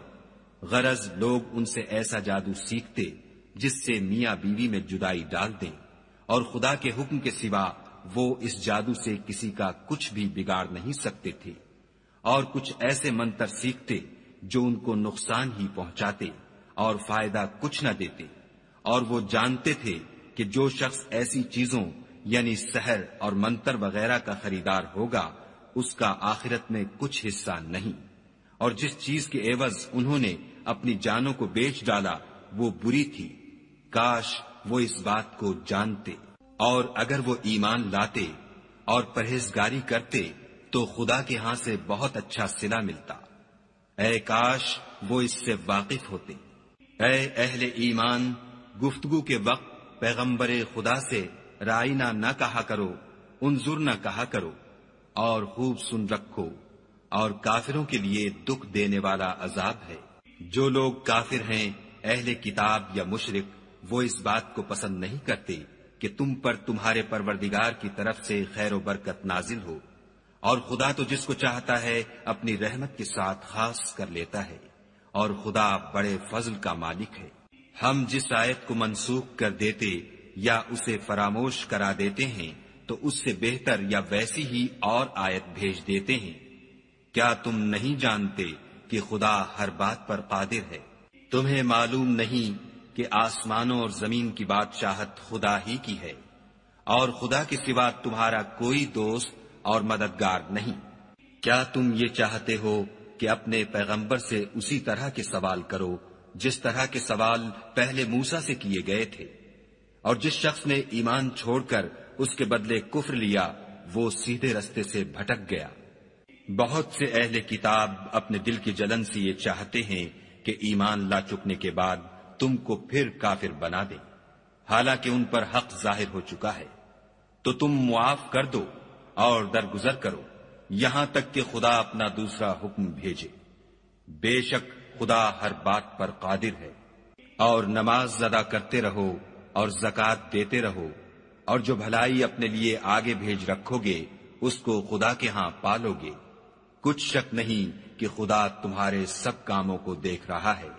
غرض لوگ ان سے ایسا جادو سیکھتے جس سے میاں بیوی میں جدائی ڈال دیں، اور خدا کے حکم کے سوا وہ اس جادو سے کسی کا کچھ بھی بگاڑ نہیں سکتے تھے، اور کچھ ایسے منتر سیکھتے جو ان کو نقصان ہی پہنچاتے اور فائدہ کچھ نہ دیتے، اور وہ جانتے تھے کہ جو شخص ایسی چیزوں یعنی سحر اور منتر وغیرہ کا خریدار ہوگا اس کا آخرت میں کچھ حصہ نہیں، اور جس چیز کے عوض انہوں نے اپنی جانوں کو بیچ ڈالا وہ بری تھی، کاش وہ اس بات کو جانتے، اور اگر وہ ایمان لاتے اور پرہیزگاری کرتے تو خدا کے ہاں سے بہت اچھا صلہ ملتا، اے کاش وہ اس سے واقف ہوتے۔ اے اہل ایمان، گفتگو کے وقت پیغمبر خدا سے رائنا نہ کہا کرو، انظر نہ کہا کرو، اور خوب سن رکھو، اور کافروں کے لیے دکھ دینے والا عذاب ہے۔ جو لوگ کافر ہیں، اہل کتاب یا مشرک، وہ اس بات کو پسند نہیں کرتے کہ تم پر تمہارے پروردگار کی طرف سے خیر و برکت نازل ہو، اور خدا تو جس کو چاہتا ہے اپنی رحمت کے ساتھ خاص کر لیتا ہے، اور خدا بڑے فضل کا مالک ہے۔ ہم جس آیت کو منسوخ کر دیتے یا اسے فراموش کرا دیتے ہیں تو اس سے بہتر یا ویسی ہی اور آیت بھیج دیتے ہیں۔ کیا تم نہیں جانتے کہ خدا ہر بات پر قادر ہے؟ تمہیں معلوم نہیں کہ آسمانوں اور زمین کی بادشاہت خدا ہی کی ہے، اور خدا کے سوا تمہارا کوئی دوست اور مددگار نہیں۔ کیا تم یہ چاہتے ہو کہ اپنے پیغمبر سے اسی طرح کے سوال کرو جس طرح کے سوال پہلے موسیٰ سے کیے گئے تھے؟ اور جس شخص نے ایمان چھوڑ کر اس کے بدلے کفر لیا وہ سیدھے رستے سے بھٹک گیا۔ بہت سے اہل کتاب اپنے دل کی جلن سے یہ چاہتے ہیں کہ ایمان لا چکنے کے بعد تم کو پھر کافر بنا دیں، حالانکہ ان پر حق ظاہر ہو چکا ہے۔ تو تم معاف کر دو اور درگزر کرو یہاں تک کہ خدا اپنا دوسرا حکم بھیجے۔ بے شک خدا ہر بات پر قادر ہے۔ اور نماز ادا کرتے رہو اور زکوٰۃ دیتے رہو، اور جو بھلائی اپنے لیے آگے بھیج رکھو گے اس کو خدا کے ہاں پالو گے۔ کچھ شک نہیں کہ خدا تمہارے سب کاموں کو دیکھ رہا ہے۔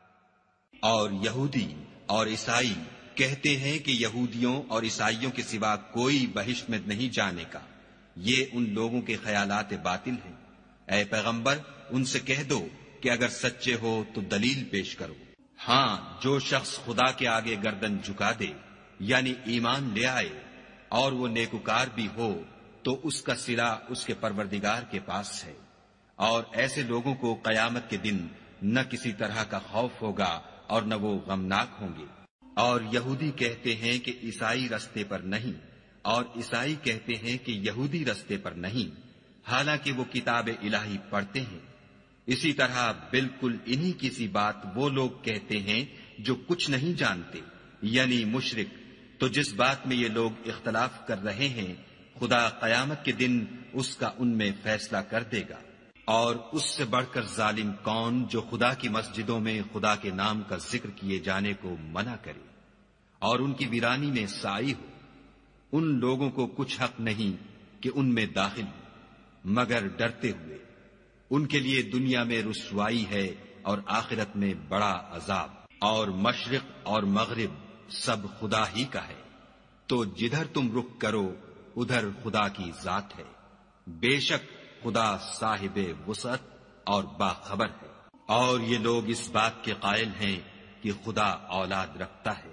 اور یہودی اور عیسائی کہتے ہیں کہ یہودیوں اور عیسائیوں کے سوا کوئی بہشت میں نہیں جانے کا، یہ ان لوگوں کے خیالات باطل ہیں۔ اے پیغمبر ان سے کہہ دو کہ اگر سچے ہو تو دلیل پیش کرو۔ ہاں، جو شخص خدا کے آگے گردن جھکا دے یعنی ایمان لے آئے اور وہ نیکوکار بھی ہو تو اس کا صلہ اس کے پروردگار کے پاس ہے، اور ایسے لوگوں کو قیامت کے دن نہ کسی طرح کا خوف ہوگا اور نہ وہ غمناک ہوں گے۔ اور یہودی کہتے ہیں کہ عیسائی رستے پر نہیں، اور عیسائی کہتے ہیں کہ یہودی رستے پر نہیں، حالانکہ وہ کتاب الہی پڑھتے ہیں۔ اسی طرح بالکل انہی کی سی بات وہ لوگ کہتے ہیں جو کچھ نہیں جانتے، یعنی مشرک۔ تو جس بات میں یہ لوگ اختلاف کر رہے ہیں خدا قیامت کے دن اس کا ان میں فیصلہ کر دے گا۔ اور اس سے بڑھ کر ظالم کون جو خدا کی مسجدوں میں خدا کے نام کا ذکر کیے جانے کو منع کرے اور ان کی ویرانی میں سائی ہو۔ ان لوگوں کو کچھ حق نہیں کہ ان میں داخل ہو مگر ڈرتے ہوئے۔ ان کے لیے دنیا میں رسوائی ہے اور آخرت میں بڑا عذاب۔ اور مشرق اور مغرب سب خدا ہی کا ہے، تو جدھر تم رخ کرو ادھر خدا کی ذات ہے۔ بے شک خدا صاحب وسعت اور باخبر ہے۔ اور یہ لوگ اس بات کے قائل ہیں کہ خدا اولاد رکھتا ہے،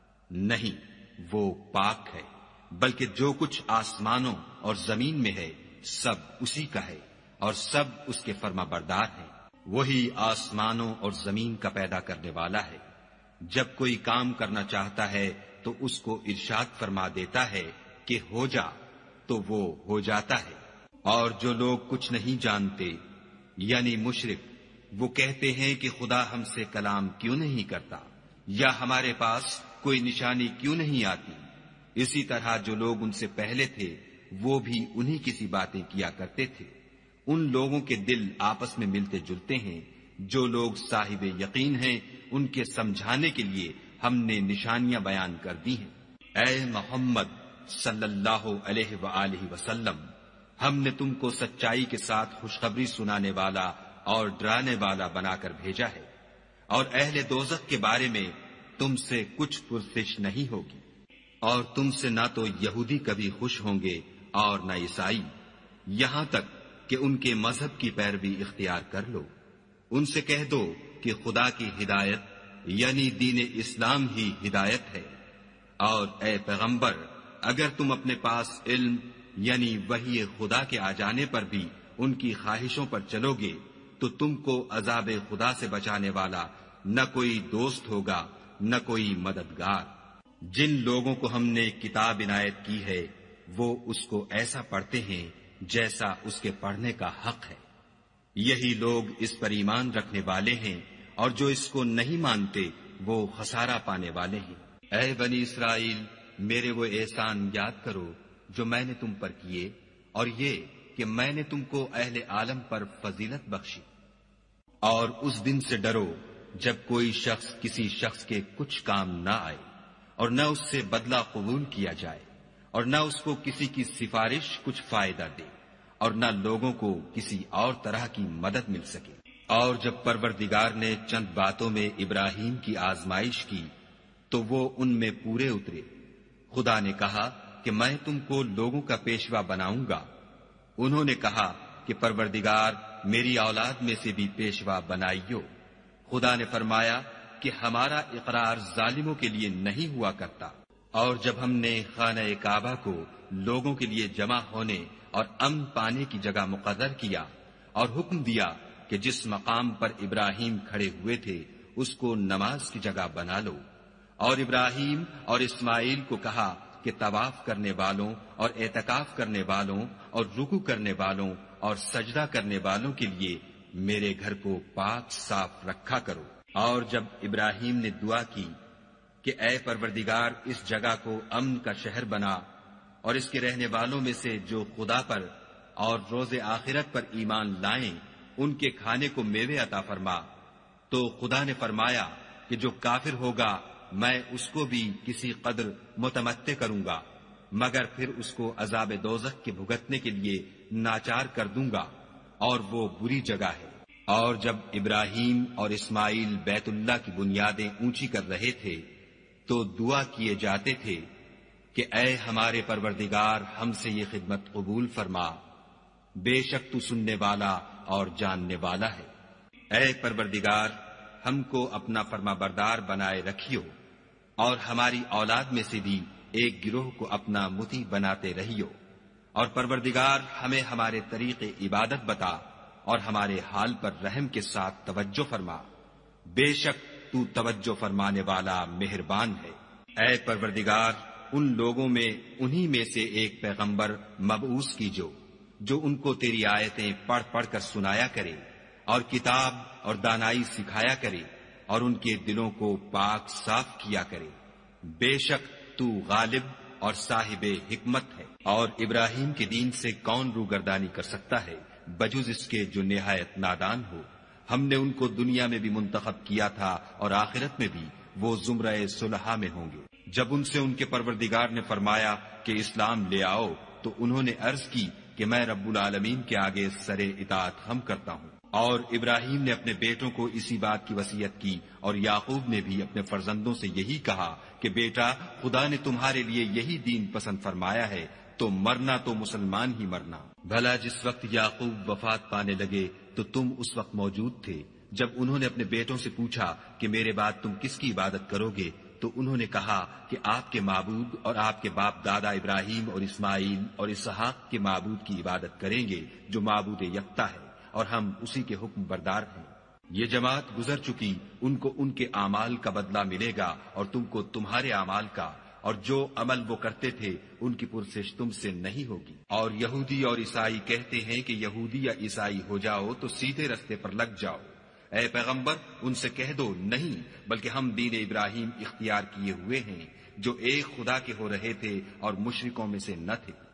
نہیں، وہ پاک ہے، بلکہ جو کچھ آسمانوں اور زمین میں ہے سب اسی کا ہے، اور سب اس کے فرما بردار ہیں۔ وہی آسمانوں اور زمین کا پیدا کرنے والا ہے۔ جب کوئی کام کرنا چاہتا ہے تو اس کو ارشاد فرما دیتا ہے کہ ہو جا، تو وہ ہو جاتا ہے۔ اور جو لوگ کچھ نہیں جانتے یعنی مشرک، وہ کہتے ہیں کہ خدا ہم سے کلام کیوں نہیں کرتا، یا ہمارے پاس کوئی نشانی کیوں نہیں آتی۔ اسی طرح جو لوگ ان سے پہلے تھے وہ بھی انہی کی سی باتیں کیا کرتے تھے۔ ان لوگوں کے دل آپس میں ملتے جلتے ہیں۔ جو لوگ صاحب یقین ہیں ان کے سمجھانے کے لیے ہم نے نشانیاں بیان کر دی ہیں۔ اے محمد صلی اللہ علیہ وآلہ وسلم، ہم نے تم کو سچائی کے ساتھ خوشخبری سنانے والا اور ڈرانے والا بنا کر بھیجا ہے، اور اہل دوزخ کے بارے میں تم سے کچھ پرسش نہیں ہوگی، اور تم سے نہ تو یہودی کبھی خوش ہوں گے اور نہ عیسائی، یہاں تک کہ ان کے مذہب کی پیروی اختیار کر لو۔ ان سے کہہ دو کہ خدا کی ہدایت یعنی دین اسلام ہی ہدایت ہے، اور اے پیغمبر اگر تم اپنے پاس علم یعنی وحی خدا کے آ جانے پر بھی ان کی خواہشوں پر چلو گے تو تم کو عذاب خدا سے بچانے والا نہ کوئی دوست ہوگا نہ کوئی مددگار۔ جن لوگوں کو ہم نے کتاب عنایت کی ہے وہ اس کو ایسا پڑھتے ہیں جیسا اس کے پڑھنے کا حق ہے، یہی لوگ اس پر ایمان رکھنے والے ہیں، اور جو اس کو نہیں مانتے وہ خسارہ پانے والے ہیں۔ اے بنی اسرائیل، میرے وہ احسان یاد کرو جو میں نے تم پر کیے، اور یہ کہ میں نے تم کو اہل عالم پر فضیلت بخشی۔ اور اس دن سے ڈرو جب کوئی شخص کسی شخص کے کچھ کام نہ آئے، اور نہ اس سے بدلہ قبول کیا جائے، اور نہ اس کو کسی کی سفارش کچھ فائدہ دے، اور نہ لوگوں کو کسی اور طرح کی مدد مل سکے۔ اور جب پروردگار نے چند باتوں میں ابراہیم کی آزمائش کی تو وہ ان میں پورے اترے۔ خدا نے کہا کہ میں تم کو لوگوں کا پیشوا بناؤں گا۔ انہوں نے کہا کہ پروردگار میری اولاد میں سے بھی پیشوا بنائیو۔ خدا نے فرمایا کہ ہمارا اقرار ظالموں کے لیے نہیں ہوا کرتا۔ اور جب ہم نے خانہ کعبہ کو لوگوں کے لیے جمع ہونے اور امن پانے کی جگہ مقرر کیا اور حکم دیا کہ جس مقام پر ابراہیم کھڑے ہوئے تھے اس کو نماز کی جگہ بنا لو، اور ابراہیم اور اسماعیل کو کہا کہ طواف کرنے والوں اور اعتکاف کرنے والوں اور رکوع کرنے والوں اور سجدہ کرنے والوں کے لیے میرے گھر کو پاک صاف رکھا کرو۔ اور جب ابراہیم نے دعا کی کہ اے پروردگار اس جگہ کو امن کا شہر بنا، اور اس کے رہنے والوں میں سے جو خدا پر اور روز آخرت پر ایمان لائیں ان کے کھانے کو میوے عطا فرما، تو خدا نے فرمایا کہ جو کافر ہوگا میں اس کو بھی کسی قدر متمتع کروں گا، مگر پھر اس کو عذاب دوزخ کے بھگتنے کے لیے ناچار کر دوں گا، اور وہ بری جگہ ہے۔ اور جب ابراہیم اور اسماعیل بیت اللہ کی بنیادیں اونچی کر رہے تھے تو دعا کیے جاتے تھے کہ اے ہمارے پروردگار ہم سے یہ خدمت قبول فرما، بے شک تو سننے والا اور جاننے والا ہے۔ اے پروردگار ہم کو اپنا فرما بردار بنائے رکھیو، اور ہماری اولاد میں سے بھی ایک گروہ کو اپنا مطیع بناتے رہیو، اور پروردگار ہمیں ہمارے طریق عبادت بتا اور ہمارے حال پر رحم کے ساتھ توجہ فرما، بے شک تو توجہ فرمانے والا مہربان ہے۔ اے پروردگار ان لوگوں میں انہی میں سے ایک پیغمبر مبعوث کیجو جو ان کو تیری آیتیں پڑھ پڑھ کر سنایا کرے اور کتاب اور دانائی سکھایا کرے اور ان کے دلوں کو پاک صاف کیا کرے، بے شک تو غالب اور صاحب حکمت ہے۔ اور ابراہیم کے دین سے کون روگردانی کر سکتا ہے بجز اس کے جو نہایت نادان ہو۔ ہم نے ان کو دنیا میں بھی منتخب کیا تھا اور آخرت میں بھی وہ زمرہ صلحاء میں ہوں گے۔ جب ان سے ان کے پروردگار نے فرمایا کہ اسلام لے آؤ تو انہوں نے عرض کی کہ میں رب العالمین کے آگے سر اطاعت خم کرتا ہوں۔ اور ابراہیم نے اپنے بیٹوں کو اسی بات کی وصیت کی، اور یعقوب نے بھی اپنے فرزندوں سے یہی کہا کہ بیٹا خدا نے تمہارے لیے یہی دین پسند فرمایا ہے تو مرنا تو مسلمان ہی مرنا۔ بھلا جس وقت یعقوب وفات پانے لگے تو تم اس وقت موجود تھے جب انہوں نے اپنے بیٹوں سے پوچھا کہ میرے بعد تم کس کی عبادت کرو گے، تو انہوں نے کہا کہ آپ کے معبود اور آپ کے باپ دادا ابراہیم اور اسماعیل اور اسحاق کے معبود کی عبادت کریں گے جو معبود یکتا ہے، اور ہم اسی کے حکم بردار ہیں۔ یہ جماعت گزر چکی، ان کو ان کے اعمال کا بدلہ ملے گا اور تم کو تمہارے اعمال کا، اور جو عمل وہ کرتے تھے ان کی پرسش تم سے نہیں ہوگی۔ اور یہودی اور عیسائی کہتے ہیں کہ یہودی یا عیسائی ہو جاؤ تو سیدھے رستے پر لگ جاؤ۔ اے پیغمبر ان سے کہہ دو نہیں، بلکہ ہم دین ابراہیم اختیار کیے ہوئے ہیں جو ایک خدا کے ہو رہے تھے اور مشرکوں میں سے نہ تھے۔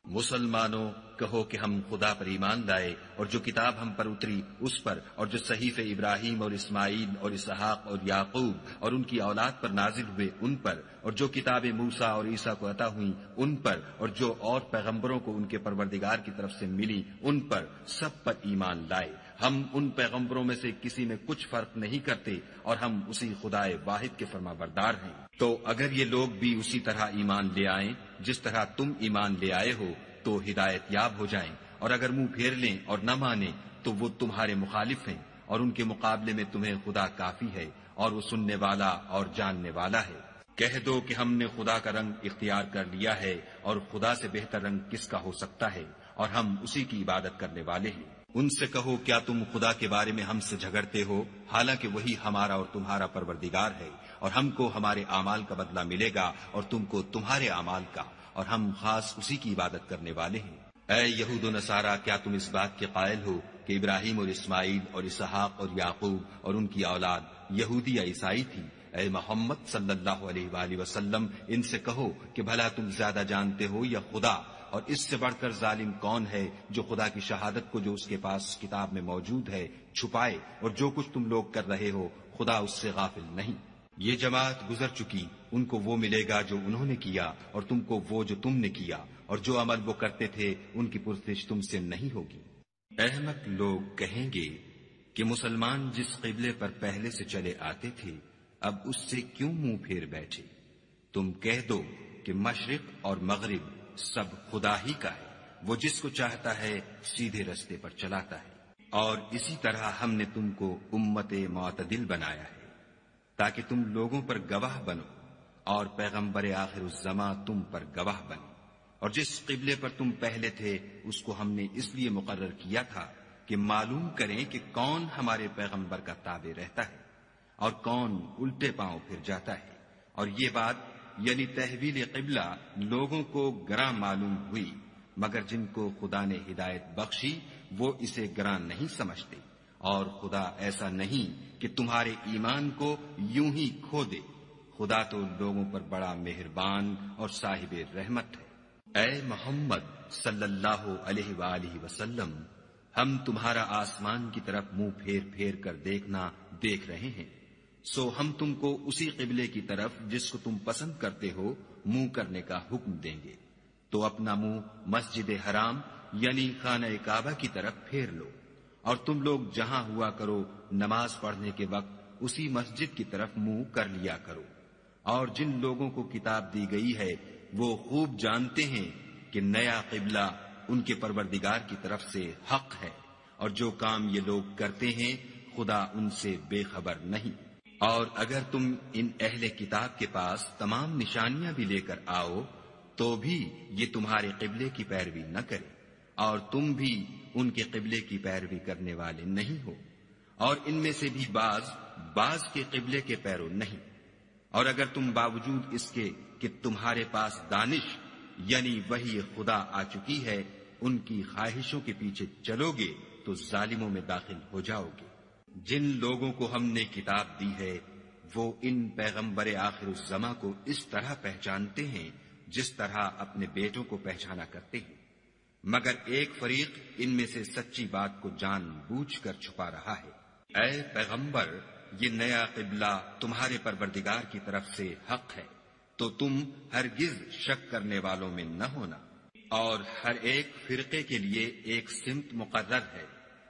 مسلمانوں کہو کہ ہم خدا پر ایمان لائے اور جو کتاب ہم پر اتری اس پر، اور جو صحیفے ابراہیم اور اسماعیل اور اسحاق اور یعقوب اور ان کی اولاد پر نازل ہوئے ان پر، اور جو کتابیں موسیٰ اور عیسیٰ کو عطا ہوئیں ان پر، اور جو اور پیغمبروں کو ان کے پروردگار کی طرف سے ملی ان پر، سب پر ایمان لائے۔ ہم ان پیغمبروں میں سے کسی میں کچھ فرق نہیں کرتے اور ہم اسی خدائے واحد کے فرما بردار ہیں۔ تو اگر یہ لوگ بھی اسی طرح ایمان لے آئیں جس طرح تم ایمان لے آئے ہو تو ہدایت یاب ہو جائیں، اور اگر منہ پھیر لیں اور نہ مانیں تو وہ تمہارے مخالف ہیں، اور ان کے مقابلے میں تمہیں خدا کافی ہے اور وہ سننے والا اور جاننے والا ہے۔ کہہ دو کہ ہم نے خدا کا رنگ اختیار کر لیا ہے، اور خدا سے بہتر رنگ کس کا ہو سکتا ہے، اور ہم اسی کی عبادت کرنے والے ہیں۔ ان سے کہو کیا تم خدا کے بارے میں ہم سے جھگڑتے ہو، حالانکہ وہی ہمارا اور تمہارا پروردگار ہے، اور ہم کو ہمارے اعمال کا بدلہ ملے گا اور تم کو تمہارے اعمال کا، اور ہم خاص اسی کی عبادت کرنے والے ہیں۔ اے یہود و نصارہ، کیا تم اس بات کے قائل ہو کہ ابراہیم اور اسماعیل اور اسحاق اور یعقوب اور ان کی اولاد یہودی یا عیسائی تھی؟ اے محمد صلی اللہ علیہ وآلہ وسلم، ان سے کہو کہ بھلا تم زیادہ جانتے ہو یا خدا، اور اس سے بڑھ کر ظالم کون ہے جو خدا کی شہادت کو جو اس کے پاس کتاب میں موجود ہے چھپائے، اور جو کچھ تم لوگ کر رہے ہو خدا اس سے غافل نہیں۔ یہ جماعت گزر چکی، ان کو وہ ملے گا جو انہوں نے کیا، اور تم کو وہ جو تم نے کیا، اور جو عمل وہ کرتے تھے ان کی پرسش تم سے نہیں ہوگی۔ احمق لوگ کہیں گے کہ مسلمان جس قبلے پر پہلے سے چلے آتے تھے اب اس سے کیوں منہ پھیر بیٹھے؟ تم کہہ دو کہ مشرق اور مغرب سب خدا ہی کا ہے، وہ جس کو چاہتا ہے سیدھے رستے پر چلاتا ہے، اور اسی طرح ہم نے تم کو امت معتدل بنایا ہے تاکہ تم لوگوں پر گواہ بنو، اور پیغمبر آخر الزماں تم پر گواہ بنے۔ اور جس قبلے پر تم پہلے تھے اس کو ہم نے اس لیے مقرر کیا تھا کہ معلوم کریں کہ کون ہمارے پیغمبر کا تابع رہتا ہے اور کون الٹے پاؤں پھر جاتا ہے۔ اور یہ بات یعنی تحویل قبلہ لوگوں کو گراں معلوم ہوئی، مگر جن کو خدا نے ہدایت بخشی وہ اسے گراں نہیں سمجھتے، اور خدا ایسا نہیں کہ تمہارے ایمان کو یوں ہی کھو دے، خدا تو لوگوں پر بڑا مہربان اور صاحب رحمت ہے۔ اے محمد صلی اللہ علیہ وآلہ وسلم، ہم تمہارا آسمان کی طرف منہ پھیر پھیر کر دیکھنا دیکھ رہے ہیں، سو ہم تم کو اسی قبلے کی طرف جس کو تم پسند کرتے ہو منہ کرنے کا حکم دیں گے، تو اپنا منہ مسجد حرام یعنی خانہ کعبہ کی طرف پھیر لو، اور تم لوگ جہاں ہوا کرو نماز پڑھنے کے وقت اسی مسجد کی طرف منہ کر لیا کرو۔ اور جن لوگوں کو کتاب دی گئی ہے وہ خوب جانتے ہیں کہ نیا قبلہ ان کے پروردگار کی طرف سے حق ہے، اور جو کام یہ لوگ کرتے ہیں خدا ان سے بے خبر نہیں۔ اور اگر تم ان اہل کتاب کے پاس تمام نشانیاں بھی لے کر آؤ تو بھی یہ تمہارے قبلے کی پیروی نہ کرے، اور تم بھی ان کے قبلے کی پیروی کرنے والے نہیں ہو، اور ان میں سے بھی بعض بعض کے قبلے کے پیرو نہیں۔ اور اگر تم باوجود اس کے کہ تمہارے پاس دانش یعنی وحی خدا آ چکی ہے ان کی خواہشوں کے پیچھے چلو گے تو ظالموں میں داخل ہو جاؤ گے۔ جن لوگوں کو ہم نے کتاب دی ہے وہ ان پیغمبر آخر الزماں کو اس طرح پہچانتے ہیں جس طرح اپنے بیٹوں کو پہچانا کرتے ہیں، مگر ایک فریق ان میں سے سچی بات کو جان بوجھ کر چھپا رہا ہے۔ اے پیغمبر، یہ نیا قبلہ تمہارے پروردگار کی طرف سے حق ہے، تو تم ہرگز شک کرنے والوں میں نہ ہونا، اور ہر ایک فرقے کے لیے ایک سمت مقرر ہے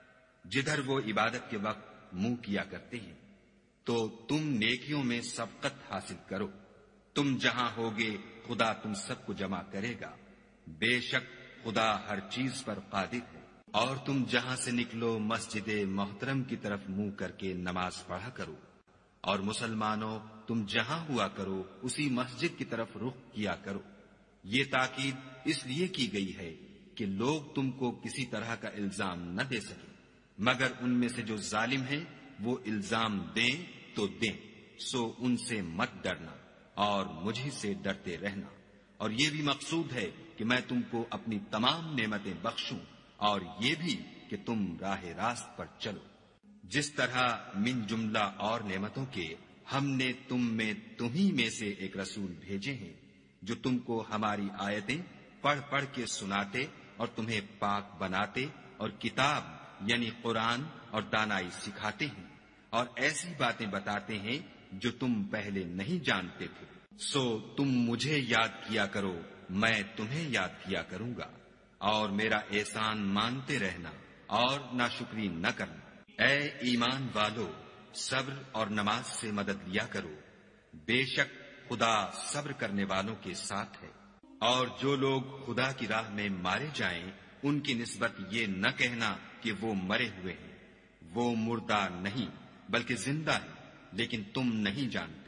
جدھر وہ عبادت کے وقت منہ کیا کرتے ہیں، تو تم نیکیوں میں سبقت حاصل کرو۔ تم جہاں ہوگے خدا تم سب کو جمع کرے گا، بے شک خدا ہر چیز پر قادر ہے۔ اور تم جہاں سے نکلو مسجد محترم کی طرف منہ کر کے نماز پڑھا کرو، اور مسلمانوں تم جہاں ہوا کرو اسی مسجد کی طرف رخ کیا کرو۔ یہ تاکید اس لیے کی گئی ہے کہ لوگ تم کو کسی طرح کا الزام نہ دے سکیں، مگر ان میں سے جو ظالم ہیں وہ الزام دیں تو دیں، سو ان سے مت ڈرنا اور مجھے سے ڈرتے رہنا۔ اور یہ بھی مقصود ہے کہ میں تم کو اپنی تمام نعمتیں بخشوں، اور یہ بھی کہ تم راہ راست پر چلو۔ جس طرح من جملہ اور نعمتوں کے ہم نے تم میں تمہیں میں سے ایک رسول بھیجے ہیں جو تم کو ہماری آیتیں پڑھ پڑھ کے سناتے اور تمہیں پاک بناتے اور کتاب یعنی قرآن اور دانائی سکھاتے ہیں اور ایسی باتیں بتاتے ہیں جو تم پہلے نہیں جانتے تھے۔ سو تم مجھے یاد کیا کرو، میں تمہیں یاد کیا کروں گا، اور میرا احسان مانتے رہنا اور ناشکری نہ کرنا۔ اے ایمان والو، صبر اور نماز سے مدد لیا کرو، بے شک خدا صبر کرنے والوں کے ساتھ ہے۔ اور جو لوگ خدا کی راہ میں مارے جائیں ان کی نسبت یہ نہ کہنا کہ وہ مرے ہوئے ہیں، وہ مردہ نہیں بلکہ زندہ ہیں، لیکن تم نہیں جانتے۔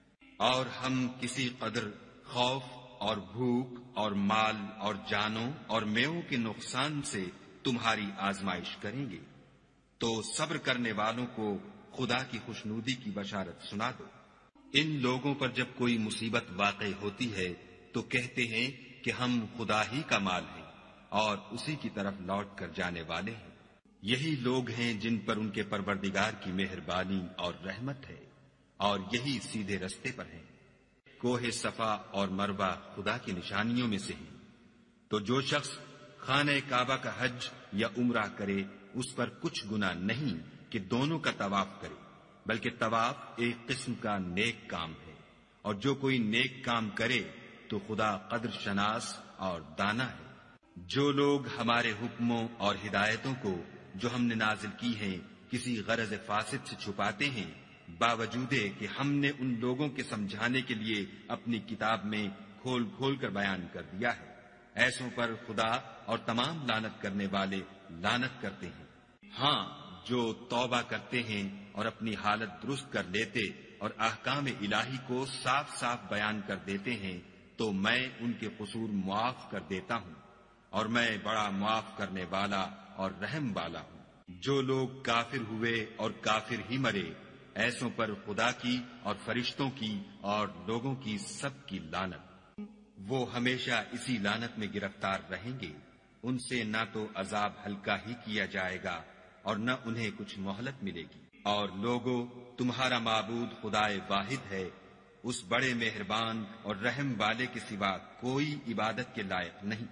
اور ہم کسی قدر خوف اور بھوک اور مال اور جانوں اور میووں کے نقصان سے تمہاری آزمائش کریں گے، تو صبر کرنے والوں کو خدا کی خوشنودی کی بشارت سنا دو۔ ان لوگوں پر جب کوئی مصیبت واقع ہوتی ہے تو کہتے ہیں کہ ہم خدا ہی کا مال ہیں اور اسی کی طرف لوٹ کر جانے والے ہیں۔ یہی لوگ ہیں جن پر ان کے پروردگار کی مہربانی اور رحمت ہے، اور یہی سیدھے رستے پر ہیں۔ کوہ صفا اور مروہ خدا کی نشانیوں میں سے ہیں، تو جو شخص خانہ کعبہ کا حج یا عمرہ کرے اس پر کچھ گناہ نہیں کہ دونوں کا طواف کرے، بلکہ طواف ایک قسم کا نیک کام ہے، اور جو کوئی نیک کام کرے تو خدا قدر شناس اور دانا ہے۔ جو لوگ ہمارے حکموں اور ہدایتوں کو جو ہم نے نازل کی ہیں کسی غرض فاسد سے چھپاتے ہیں، باوجود کہ ہم نے ان لوگوں کے سمجھانے کے لیے اپنی کتاب میں کھول کھول کر بیان کر دیا ہے، ایسوں پر خدا اور تمام لعنت کرنے والے لعنت کرتے ہیں۔ ہاں، جو توبہ کرتے ہیں اور اپنی حالت درست کر لیتے اور احکام الہی کو صاف صاف بیان کر دیتے ہیں تو میں ان کے قصور معاف کر دیتا ہوں، اور میں بڑا معاف کرنے والا اور رحم والا ہوں۔ جو لوگ کافر ہوئے اور کافر ہی مرے، ایسوں پر خدا کی اور فرشتوں کی اور لوگوں کی سب کی لعنت۔ وہ ہمیشہ اسی لعنت میں گرفتار رہیں گے، ان سے نہ تو عذاب ہلکا ہی کیا جائے گا اور نہ انہیں کچھ مہلت ملے گی۔ اور لوگو، تمہارا معبود خدائے واحد ہے، اس بڑے مہربان اور رحم والے کے سوا کوئی عبادت کے لائق نہیں۔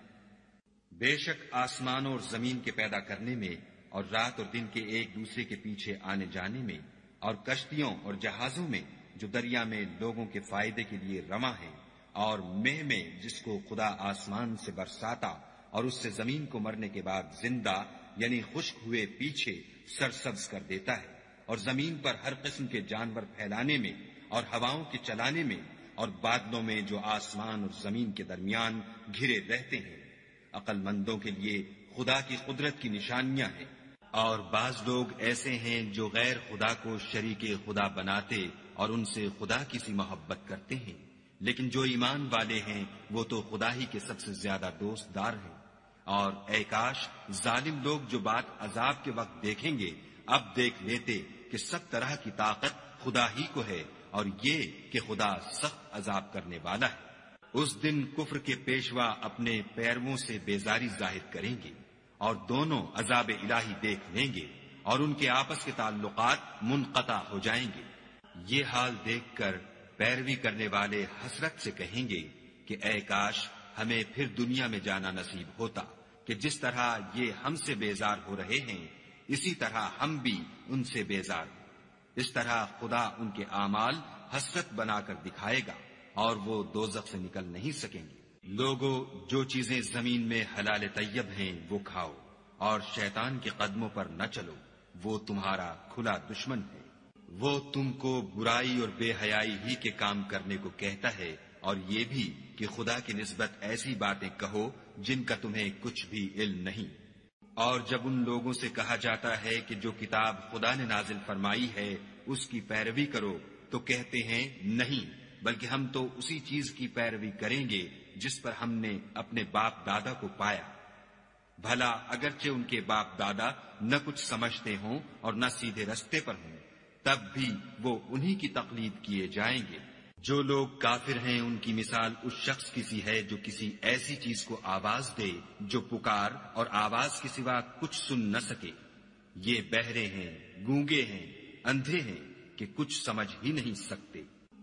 بے شک آسمانوں اور زمین کے پیدا کرنے میں اور رات اور دن کے ایک دوسرے کے پیچھے آنے جانے میں اور کشتیوں اور جہازوں میں جو دریا میں لوگوں کے فائدے کے لیے رواں ہیں، اور مہ میں جس کو خدا آسمان سے برساتا اور اس سے زمین کو مرنے کے بعد زندہ یعنی خشک ہوئے پیچھے سرسبز کر دیتا ہے، اور زمین پر ہر قسم کے جانور پھیلانے میں اور ہواؤں کے چلانے میں اور بادلوں میں جو آسمان اور زمین کے درمیان گھرے رہتے ہیں، عقل مندوں کے لیے خدا کی قدرت کی نشانیاں ہیں۔ اور بعض لوگ ایسے ہیں جو غیر خدا کو شریک خدا بناتے اور ان سے خدا کی سی محبت کرتے ہیں، لیکن جو ایمان والے ہیں وہ تو خدا ہی کے سب سے زیادہ دوست دار ہیں۔ اور اے کاش ظالم لوگ جو بات عذاب کے وقت دیکھیں گے اب دیکھ لیتے کہ سب طرح کی طاقت خدا ہی کو ہے، اور یہ کہ خدا سخت عذاب کرنے والا ہے۔ اس دن کفر کے پیشوا اپنے پیرووں سے بیزاری ظاہر کریں گے اور دونوں عذاب الہی دیکھ لیں گے اور ان کے آپس کے تعلقات منقطع ہو جائیں گے۔ یہ حال دیکھ کر پیروی کرنے والے حسرت سے کہیں گے کہ اے کاش ہمیں پھر دنیا میں جانا نصیب ہوتا کہ جس طرح یہ ہم سے بیزار ہو رہے ہیں اسی طرح ہم بھی ان سے بیزار ہیں۔ اس طرح خدا ان کے اعمال حسرت بنا کر دکھائے گا اور وہ دوزخ سے نکل نہیں سکیں گے۔ لوگو، جو چیزیں زمین میں حلال طیب ہیں وہ کھاؤ، اور شیطان کے قدموں پر نہ چلو، وہ تمہارا کھلا دشمن ہے۔ وہ تم کو برائی اور بے حیائی ہی کے کام کرنے کو کہتا ہے، اور یہ بھی کہ خدا کی نسبت ایسی باتیں کہو جن کا تمہیں کچھ بھی علم نہیں۔ اور جب ان لوگوں سے کہا جاتا ہے کہ جو کتاب خدا نے نازل فرمائی ہے اس کی پیروی کرو تو کہتے ہیں نہیں، بلکہ ہم تو اسی چیز کی پیروی کریں گے جس پر ہم نے اپنے باپ دادا کو پایا۔ بھلا اگرچہ ان کے باپ دادا نہ کچھ سمجھتے ہوں اور نہ سیدھے رستے پر ہوں، تب بھی وہ انہی کی تقلید کیے جائیں گے۔ جو لوگ کافر ہیں ان کی مثال اس شخص کی سی ہے جو کسی ایسی چیز کو آواز دے جو پکار اور آواز کے سوا کچھ سن نہ سکے۔ یہ بہرے ہیں، گونگے ہیں، اندھے ہیں کہ کچھ سمجھ ہی نہیں سکتے۔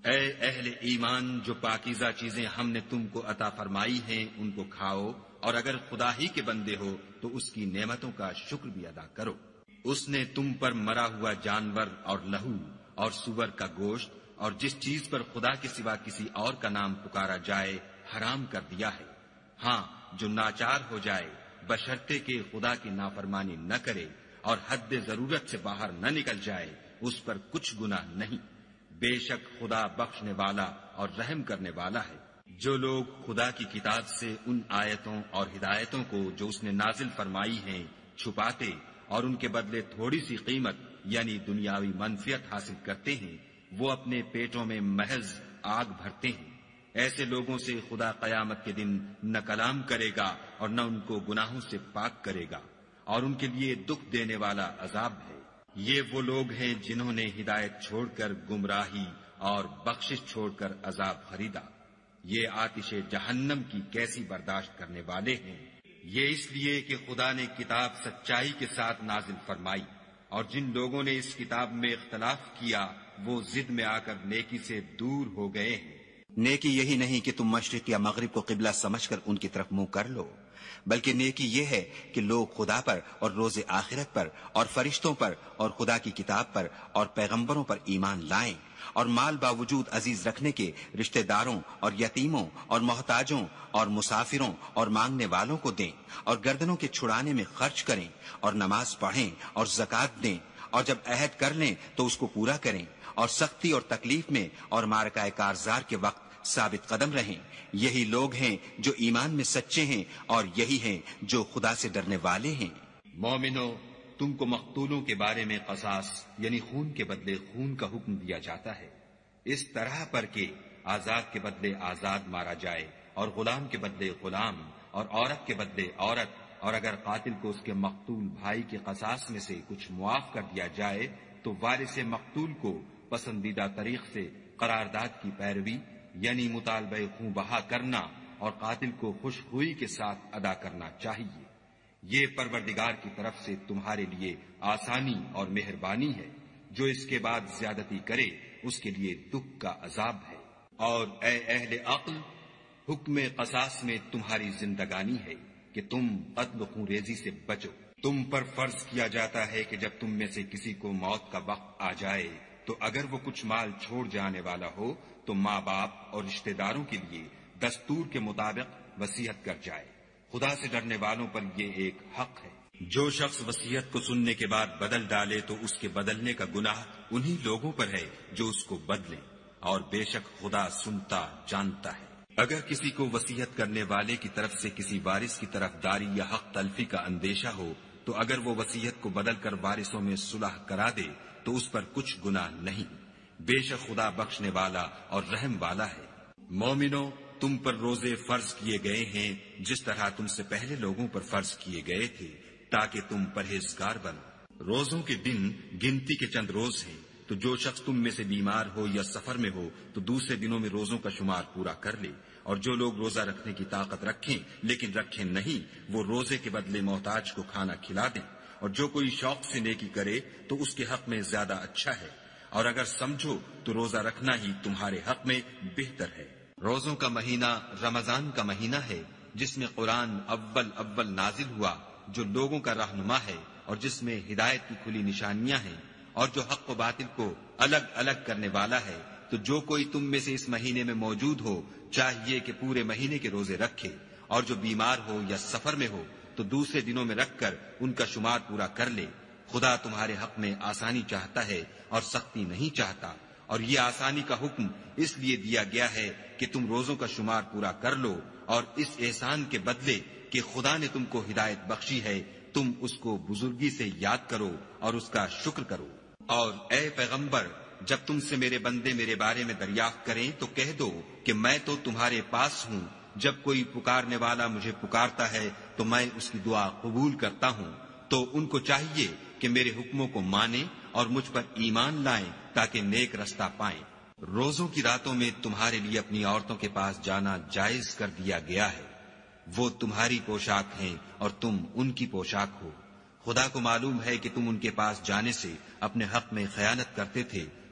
اے اہل ایمان، جو پاکیزہ چیزیں ہم نے تم کو عطا فرمائی ہیں ان کو کھاؤ، اور اگر خدا ہی کے بندے ہو تو اس کی نعمتوں کا شکر بھی ادا کرو۔ اس نے تم پر مرا ہوا جانور اور لہو اور سور کا گوشت اور جس چیز پر خدا کے سوا کسی اور کا نام پکارا جائے حرام کر دیا ہے۔ ہاں، جو ناچار ہو جائے بشرطے کہ خدا کی نافرمانی نہ کرے اور حد ضرورت سے باہر نہ نکل جائے، اس پر کچھ گناہ نہیں۔ بے شک خدا بخشنے والا اور رحم کرنے والا ہے۔ جو لوگ خدا کی کتاب سے ان آیتوں اور ہدایتوں کو جو اس نے نازل فرمائی ہیں چھپاتے اور ان کے بدلے تھوڑی سی قیمت یعنی دنیاوی منفعت حاصل کرتے ہیں، وہ اپنے پیٹوں میں محض آگ بھرتے ہیں۔ ایسے لوگوں سے خدا قیامت کے دن نہ کلام کرے گا اور نہ ان کو گناہوں سے پاک کرے گا، اور ان کے لیے دکھ دینے والا عذاب ہے۔ یہ وہ لوگ ہیں جنہوں نے ہدایت چھوڑ کر گمراہی اور بخشش چھوڑ کر عذاب خریدا۔ یہ آتش جہنم کی کیسی برداشت کرنے والے ہیں۔ یہ اس لیے کہ خدا نے کتاب سچائی کے ساتھ نازل فرمائی، اور جن لوگوں نے اس کتاب میں اختلاف کیا وہ ضد میں آ کر نیکی سے دور ہو گئے ہیں۔ نیکی یہی نہیں کہ تم مشرق یا مغرب کو قبلہ سمجھ کر ان کی طرف منہ کر لو، بلکہ نیکی یہ ہے کہ لوگ خدا پر اور روز آخرت پر اور فرشتوں پر اور خدا کی کتاب پر اور پیغمبروں پر ایمان لائیں، اور مال باوجود عزیز رکھنے کے رشتہ داروں اور یتیموں اور محتاجوں اور مسافروں اور مانگنے والوں کو دیں، اور گردنوں کے چھڑانے میں خرچ کریں، اور نماز پڑھیں اور زکوٰۃ دیں، اور جب عہد کر لیں تو اس کو پورا کریں، اور سختی اور تکلیف میں اور معرکہ کارزار کے وقت ثابت قدم رہیں۔ یہی لوگ ہیں جو ایمان میں سچے ہیں، اور یہی ہیں جو خدا سے ڈرنے والے ہیں۔ مومنو، تم کو مقتولوں کے بارے میں قصاص یعنی خون کے بدلے خون کا حکم دیا جاتا ہے، اس طرح پر کہ آزاد کے بدلے آزاد مارا جائے، اور غلام کے بدلے غلام، اور عورت کے بدلے عورت، اور اگر قاتل کو اس کے مقتول بھائی کے قصاص میں سے کچھ معاف کر دیا جائے تو وارث مقتول کو پسندیدہ طریق سے قرارداد کی پیروی یعنی مطالبہ خون بہا کرنا اور قاتل کو خوش خوئی کے ساتھ ادا کرنا چاہیے۔ یہ پروردگار کی طرف سے تمہارے لیے آسانی اور مہربانی ہے۔ جو اس کے بعد زیادتی کرے اس کے لیے دکھ کا عذاب ہے۔ اور اے اہل عقل، حکم قصاص میں تمہاری زندگانی ہے کہ تم قتل و خون ریزی سے بچو۔ تم پر فرض کیا جاتا ہے کہ جب تم میں سے کسی کو موت کا وقت آ جائے تو اگر وہ کچھ مال چھوڑ جانے والا ہو تو ماں باپ اور رشتہ داروں کے لیے دستور کے مطابق وصیت کر جائے۔ خدا سے ڈرنے والوں پر یہ ایک حق ہے۔ جو شخص وصیت کو سننے کے بعد بدل ڈالے تو اس کے بدلنے کا گناہ انہی لوگوں پر ہے جو اس کو بدلیں، اور بے شک خدا سنتا جانتا ہے۔ اگر کسی کو وصیت کرنے والے کی طرف سے کسی وارث کی طرف داری یا حق تلفی کا اندیشہ ہو تو اگر وہ وصیت کو بدل کر وارثوں میں صلح کرا دے تو اس پر کچھ گناہ نہیں، بے شک خدا بخشنے والا اور رحم والا ہے۔ مومنو، تم پر روزے فرض کیے گئے ہیں جس طرح تم سے پہلے لوگوں پر فرض کیے گئے تھے تاکہ تم پرہیزگار بنو۔ روزوں کے دن گنتی کے چند روز ہیں، تو جو شخص تم میں سے بیمار ہو یا سفر میں ہو تو دوسرے دنوں میں روزوں کا شمار پورا کر لے، اور جو لوگ روزہ رکھنے کی طاقت رکھیں لیکن رکھیں نہیں وہ روزے کے بدلے محتاج کو کھانا کھلا دیں، اور جو کوئی شوق سے نیکی کرے تو اس کے حق میں زیادہ اچھا ہے، اور اگر سمجھو تو روزہ رکھنا ہی تمہارے حق میں بہتر ہے۔ روزوں کا مہینہ رمضان کا مہینہ ہے جس میں قرآن اول اول نازل ہوا، جو لوگوں کا رہنما ہے اور جس میں ہدایت کی کھلی نشانیاں ہیں، اور جو حق و باطل کو الگ الگ کرنے والا ہے۔ تو جو کوئی تم میں سے اس مہینے میں موجود ہو چاہیے کہ پورے مہینے کے روزے رکھے، اور جو بیمار ہو یا سفر میں ہو تو دوسرے دنوں میں رکھ کر ان کا شمار پورا کر لے۔ خدا تمہارے حق میں آسانی چاہتا ہے اور سختی نہیں چاہتا، اور یہ آسانی کا حکم اس لیے دیا گیا ہے کہ تم روزوں کا شمار پورا کر لو، اور اس احسان کے بدلے کہ خدا نے تم کو ہدایت بخشی ہے تم اس کو بزرگی سے یاد کرو اور اس کا شکر کرو۔ اور اے پیغمبر، جب تم سے میرے بندے میرے بارے میں دریافت کریں تو کہہ دو کہ میں تو تمہارے پاس ہوں، جب کوئی پکارنے والا مجھے پکارتا ہے تو میں اس کی دعا قبول کرتا ہوں۔ تو ان کو چاہیے کہ میرے حکموں کو مانیں اور مجھ پر ایمان لائیں تاکہ نیک رستہ پائیں۔ روزوں کی راتوں میں تمہارے لیے اپنی عورتوں کے پاس جانا جائز کر دیا گیا ہے، وہ تمہاری پوشاک ہیں اور تم ان کی پوشاک ہو۔ خدا کو معلوم ہے کہ تم ان کے پاس جانے سے اپنے حق میں خیانت کرتے تھے،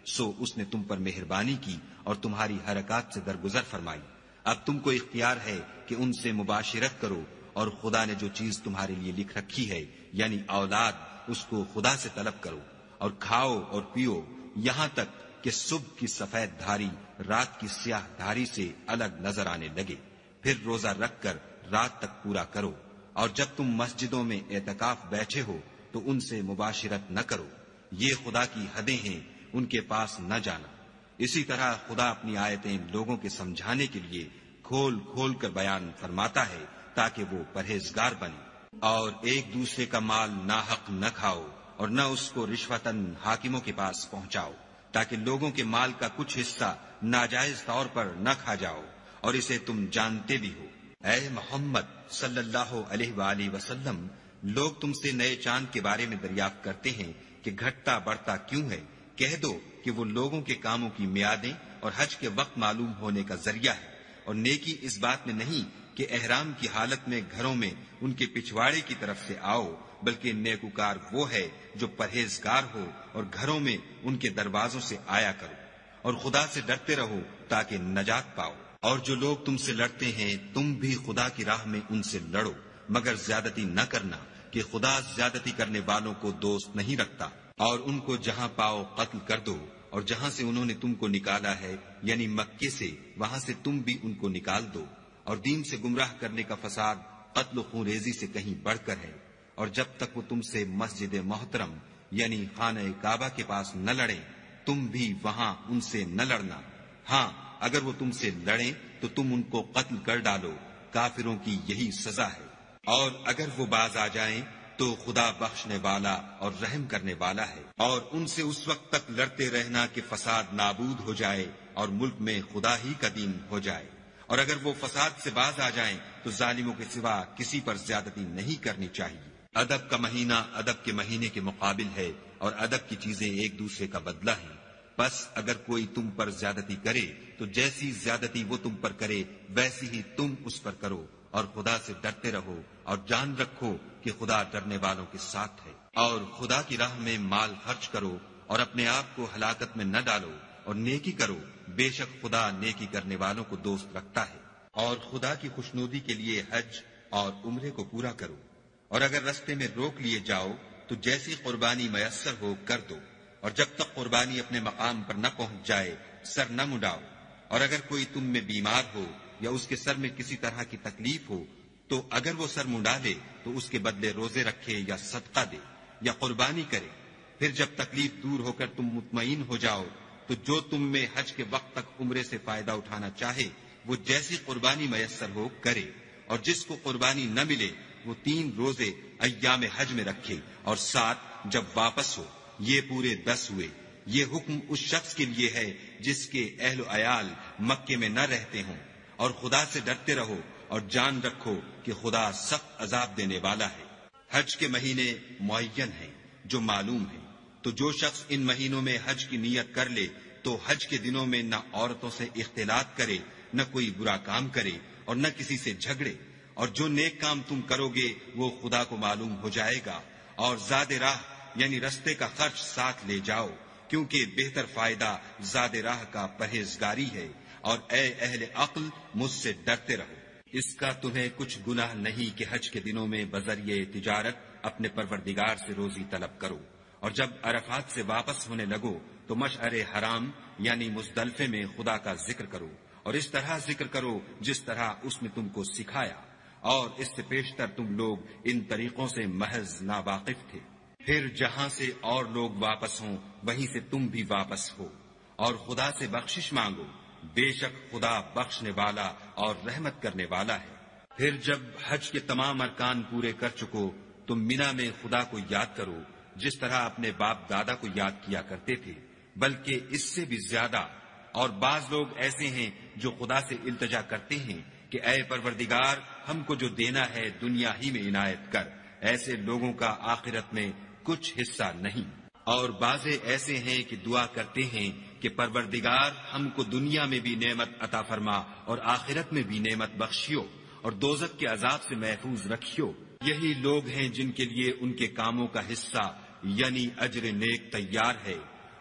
سو اس نے تم پر مہربانی کی اور تمہاری حرکات سے درگزر فرمائی۔ اب تم کو اختیار ہے کہ ان سے مباشرت کرو، اور خدا نے جو چیز تمہارے لیے لکھ رکھی ہے یعنی اولاد، اس کو خدا سے طلب کرو، اور کھاؤ اور پیو یہاں تک کہ صبح کی سفید دھاری رات کی سیاہ دھاری سے الگ نظر آنے لگے، پھر روزہ رکھ کر رات تک پورا کرو، اور جب تم مسجدوں میں اعتکاف بیٹھے ہو تو ان سے مباشرت نہ کرو، یہ خدا کی حدیں ہیں، ان کے پاس نہ جانا۔ اسی طرح خدا اپنی آیتیں لوگوں کے سمجھانے کے لیے کھول کھول کر بیان فرماتا ہے تاکہ وہ پرہیزگار بنے۔ اور ایک دوسرے کا مال ناحق نہ کھاؤ، اور نہ اس کو رشوتاً حاکموں کے پاس پہنچاؤ، تاکہ لوگوں کے مال کا کچھ حصہ ناجائز طور پر نہ کھا جاؤ، اور اسے تم جانتے بھی ہو۔ اے محمد صلی اللہ علیہ وآلہ وسلم، لوگ تم سے نئے چاند کے بارے میں دریافت کرتے ہیں کہ گھٹتا بڑھتا کیوں ہے؟ کہہ دو کہ وہ لوگوں کے کاموں کی میعادیں اور حج کے وقت معلوم ہونے کا ذریعہ ہے، اور نیکی اس بات میں نہیں کہ احرام کی حالت میں گھروں میں ان کے پچھواڑے کی طرف سے آؤ، بلکہ نیکوکار وہ ہے جو پرہیزگار ہو اور گھروں میں ان کے دروازوں سے آیا کرو، اور خدا سے ڈرتے رہو تاکہ نجات پاؤ۔ اور جو لوگ تم سے لڑتے ہیں تم بھی خدا کی راہ میں ان سے لڑو، مگر زیادتی نہ کرنا، کہ خدا زیادتی کرنے والوں کو دوست نہیں رکھتا۔ اور ان کو جہاں پاؤ قتل کر دو، اور جہاں سے انہوں نے تم کو نکالا ہے یعنی مکے سے، وہاں سے تم بھی ان کو نکال دو۔ اور دین سے گمراہ کرنے کا فساد قتل و خون ریزی سے کہیں بڑھ کر ہے۔ اور جب تک وہ تم سے مسجد محترم یعنی خانہ کعبہ کے پاس نہ لڑیں، تم بھی وہاں ان سے نہ لڑنا۔ ہاں اگر وہ تم سے لڑیں تو تم ان کو قتل کر ڈالو، کافروں کی یہی سزا ہے۔ اور اگر وہ باز آ جائیں تو خدا بخشنے والا اور رحم کرنے والا ہے۔ اور ان سے اس وقت تک لڑتے رہنا کہ فساد نابود ہو جائے اور ملک میں خدا ہی کا دین ہو جائے۔ اور اگر وہ فساد سے باز آ جائیں تو ظالموں کے سوا کسی پر زیادتی نہیں کرنی چاہیے۔ ادب کا مہینہ ادب کے مہینے کے مقابل ہے، اور ادب کی چیزیں ایک دوسرے کا بدلہ ہیں۔ بس اگر کوئی تم پر زیادتی کرے تو جیسی زیادتی وہ تم پر کرے ویسی ہی تم اس پر کرو، اور خدا سے ڈرتے رہو، اور جان رکھو کہ خدا ڈرنے والوں کے ساتھ ہے۔ اور خدا کی راہ میں مال خرچ کرو، اور اپنے آپ کو ہلاکت میں نہ ڈالو، اور نیکی کرو، بے شک خدا نیکی کرنے والوں کو دوست رکھتا ہے۔ اور خدا کی خوشنودی کے لیے حج اور عمرے کو پورا کرو، اور اگر رستے میں روک لیے جاؤ تو جیسی قربانی میسر ہو کر دو، اور جب تک قربانی اپنے مقام پر نہ پہنچ جائے سر نہ مڈاؤ۔ اور اگر کوئی تم میں بیمار ہو یا اس کے سر میں کسی طرح کی تکلیف ہو تو اگر وہ سر منڈا لے تو اس کے بدلے روزے رکھے یا صدقہ دے یا قربانی کرے۔ پھر جب تکلیف دور ہو کر تم مطمئن ہو جاؤ تو جو تم میں حج کے وقت تک عمرے سے فائدہ اٹھانا چاہے وہ جیسی قربانی میسر ہو کرے، اور جس کو قربانی نہ ملے وہ تین روزے ایام حج میں رکھے، اور سات جب واپس ہو، یہ پورے دس ہوئے۔ یہ حکم اس شخص کے لیے ہے جس کے اہل و عیال مکے میں نہ رہتے ہوں۔ اور خدا سے ڈرتے رہو اور جان رکھو کہ خدا سخت عذاب دینے والا ہے۔ حج کے مہینے معین ہیں جو معلوم ہیں، تو جو شخص ان مہینوں میں حج کی نیت کر لے تو حج کے دنوں میں نہ عورتوں سے اختلاط کرے، نہ کوئی برا کام کرے، اور نہ کسی سے جھگڑے۔ اور جو نیک کام تم کرو گے وہ خدا کو معلوم ہو جائے گا۔ اور زاد راہ یعنی رستے کا خرچ ساتھ لے جاؤ، کیونکہ بہتر فائدہ زاد راہ کا پرہیزگاری ہے۔ اور اے اہل عقل، مجھ سے ڈرتے رہو۔ اس کا تمہیں کچھ گناہ نہیں کہ حج کے دنوں میں بذریعہ تجارت اپنے پروردگار سے روزی طلب کرو، اور جب عرفات سے واپس ہونے لگو تو مشعر حرام یعنی مزدلفے میں خدا کا ذکر کرو، اور اس طرح ذکر کرو جس طرح اس نے تم کو سکھایا، اور اس سے پیشتر تم لوگ ان طریقوں سے محض ناواقف تھے۔ پھر جہاں سے اور لوگ واپس ہوں وہیں سے تم بھی واپس ہو، اور خدا سے بخشش مانگو، بے شک خدا بخشنے والا اور رحمت کرنے والا ہے۔ پھر جب حج کے تمام ارکان پورے کر چکو تو مینا میں خدا کو یاد کرو جس طرح اپنے باپ دادا کو یاد کیا کرتے تھے، بلکہ اس سے بھی زیادہ۔ اور بعض لوگ ایسے ہیں جو خدا سے التجا کرتے ہیں کہ اے پروردگار، ہم کو جو دینا ہے دنیا ہی میں عنایت کر۔ ایسے لوگوں کا آخرت میں کچھ حصہ نہیں۔ اور بعضے ایسے ہیں کہ دعا کرتے ہیں کہ پروردگار ہم کو دنیا میں بھی نعمت عطا فرما اور آخرت میں بھی نعمت بخشیو، اور دوزخ کے عذاب سے محفوظ رکھیو۔ یہی لوگ ہیں جن کے لیے ان کے کاموں کا حصہ یعنی اجر نیک تیار ہے،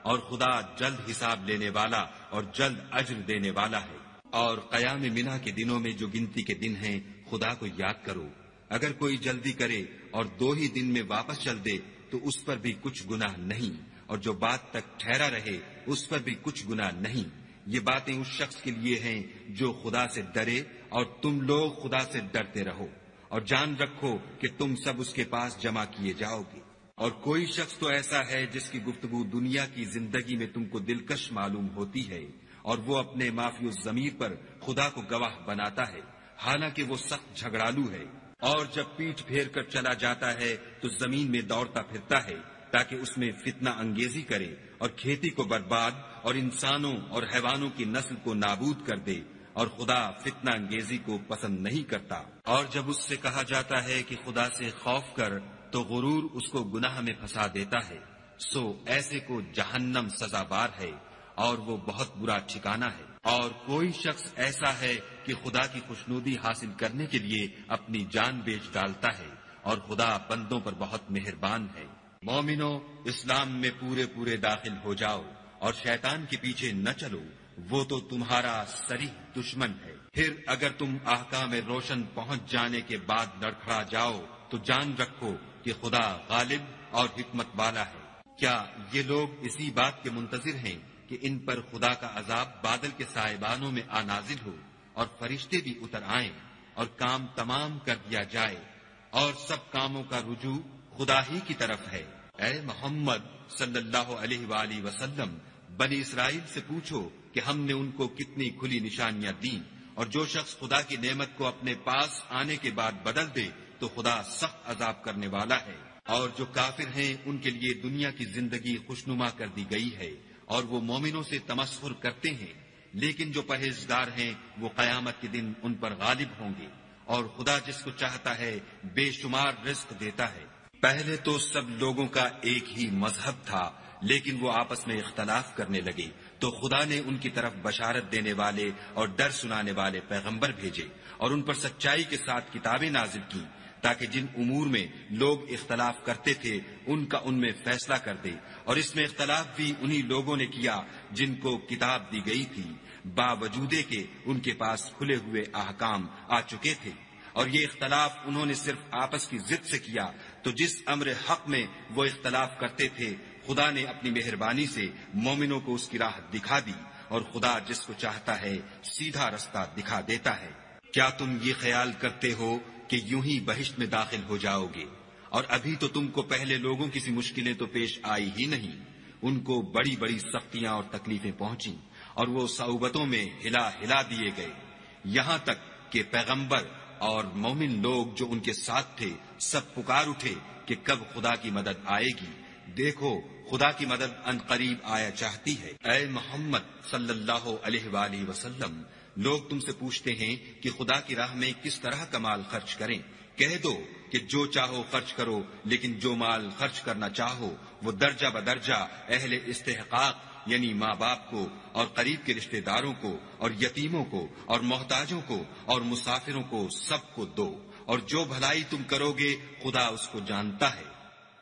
اور خدا جلد حساب لینے والا اور جلد اجر دینے والا ہے۔ اور قیام منا کے دنوں میں جو گنتی کے دن ہیں خدا کو یاد کرو، اگر کوئی جلدی کرے اور دو ہی دن میں واپس چل دے تو اس پر بھی کچھ گناہ نہیں، اور جو بات تک ٹھہرا رہے اس پر بھی کچھ گناہ نہیں۔ یہ باتیں اس شخص کے لیے ہیں جو خدا سے ڈرے، اور تم لوگ خدا سے ڈرتے رہو، اور جان رکھو کہ تم سب اس کے پاس جمع کیے جاؤ گے۔ اور کوئی شخص تو ایسا ہے جس کی گفتگو دنیا کی زندگی میں تم کو دلکش معلوم ہوتی ہے، اور وہ اپنے معافی الضمیر پر خدا کو گواہ بناتا ہے، حالانکہ وہ سخت جھگڑالو ہے، اور جب پیٹھ پھیر کر چلا جاتا ہے تو زمین میں دوڑتا پھرتا ہے تاکہ اس میں فتنہ انگیزی کرے اور کھیتی کو برباد اور انسانوں اور حیوانوں کی نسل کو نابود کر دے، اور خدا فتنہ انگیزی کو پسند نہیں کرتا۔ اور جب اس سے کہا جاتا ہے کہ خدا سے خوف کر تو غرور اس کو گناہ میں پھنسا دیتا ہے، سو ایسے کو جہنم سزاوار ہے اور وہ بہت برا ٹھکانہ ہے۔ اور کوئی شخص ایسا ہے کہ خدا کی خوشنودی حاصل کرنے کے لیے اپنی جان بیچ ڈالتا ہے، اور خدا بندوں پر بہت مہربان ہے۔ مومنو، اسلام میں پورے پورے داخل ہو جاؤ اور شیطان کے پیچھے نہ چلو، وہ تو تمہارا صریح دشمن ہے۔ پھر اگر تم احکام روشن پہنچ جانے کے بعد لڑکھڑا جاؤ تو جان رکھو کہ خدا غالب اور حکمت والا ہے۔ کیا یہ لوگ اسی بات کے منتظر ہیں کہ ان پر خدا کا عذاب بادل کے سائبانوں میں آ نازل ہو اور فرشتے بھی اتر آئیں اور کام تمام کر دیا جائے، اور سب کاموں کا رجوع خدا ہی کی طرف ہے؟ اے محمد صلی اللہ علیہ وآلہ وسلم، بنی اسرائیل سے پوچھو کہ ہم نے ان کو کتنی کھلی نشانیاں دیں، اور جو شخص خدا کی نعمت کو اپنے پاس آنے کے بعد بدل دے تو خدا سخت عذاب کرنے والا ہے۔ اور جو کافر ہیں ان کے لیے دنیا کی زندگی خوشنما کر دی گئی ہے، اور وہ مومنوں سے تمسخر کرتے ہیں، لیکن جو پرہیزگار ہیں وہ قیامت کے دن ان پر غالب ہوں گے، اور خدا جس کو چاہتا ہے بے شمار رزق دیتا ہے۔ پہلے تو سب لوگوں کا ایک ہی مذہب تھا، لیکن وہ آپس میں اختلاف کرنے لگے تو خدا نے ان کی طرف بشارت دینے والے اور ڈر سنانے والے پیغمبر بھیجے، اور ان پر سچائی کے ساتھ کتابیں نازل کی، تاکہ جن امور میں لوگ اختلاف کرتے تھے ان کا ان میں فیصلہ کر دے۔ اور اس میں اختلاف بھی انہی لوگوں نے کیا جن کو کتاب دی گئی تھی، باوجود کہ ان کے پاس کھلے ہوئے احکام آ چکے تھے، اور یہ اختلاف انہوں نے صرف آپس کی ضد سے کیا۔ تو جس امر حق میں وہ اختلاف کرتے تھے خدا نے اپنی مہربانی سے مومنوں کو اس کی راہ دکھا دی، اور خدا جس کو چاہتا ہے سیدھا رستہ دکھا دیتا ہے۔ کیا تم یہ خیال کرتے ہو کہ یوں ہی بہشت میں داخل ہو جاؤ گے؟ اور ابھی تو تم کو پہلے لوگوں کی سی مشکلیں تو پیش آئی ہی نہیں، ان کو بڑی بڑی سختیاں اور تکلیفیں پہنچیں، اور وہ صعوبتوں میں ہلا ہلا دیے گئے، یہاں تک کہ پیغمبر اور مومن لوگ جو ان کے ساتھ تھے سب پکار اٹھے کہ کب خدا کی مدد آئے گی۔ دیکھو خدا کی مدد ان قریب آیا چاہتی ہے۔ اے محمد صلی اللہ علیہ وآلہ وسلم، لوگ تم سے پوچھتے ہیں کہ خدا کی راہ میں کس طرح کا مال خرچ کریں۔ کہہ دو کہ جو چاہو خرچ کرو، لیکن جو مال خرچ کرنا چاہو وہ درجہ بدرجہ اہل استحقاق یعنی ماں باپ کو، اور قریب کے رشتہ داروں کو، اور یتیموں کو، اور محتاجوں کو، اور مسافروں کو، سب کو دو، اور جو بھلائی تم کرو گے خدا اس کو جانتا ہے۔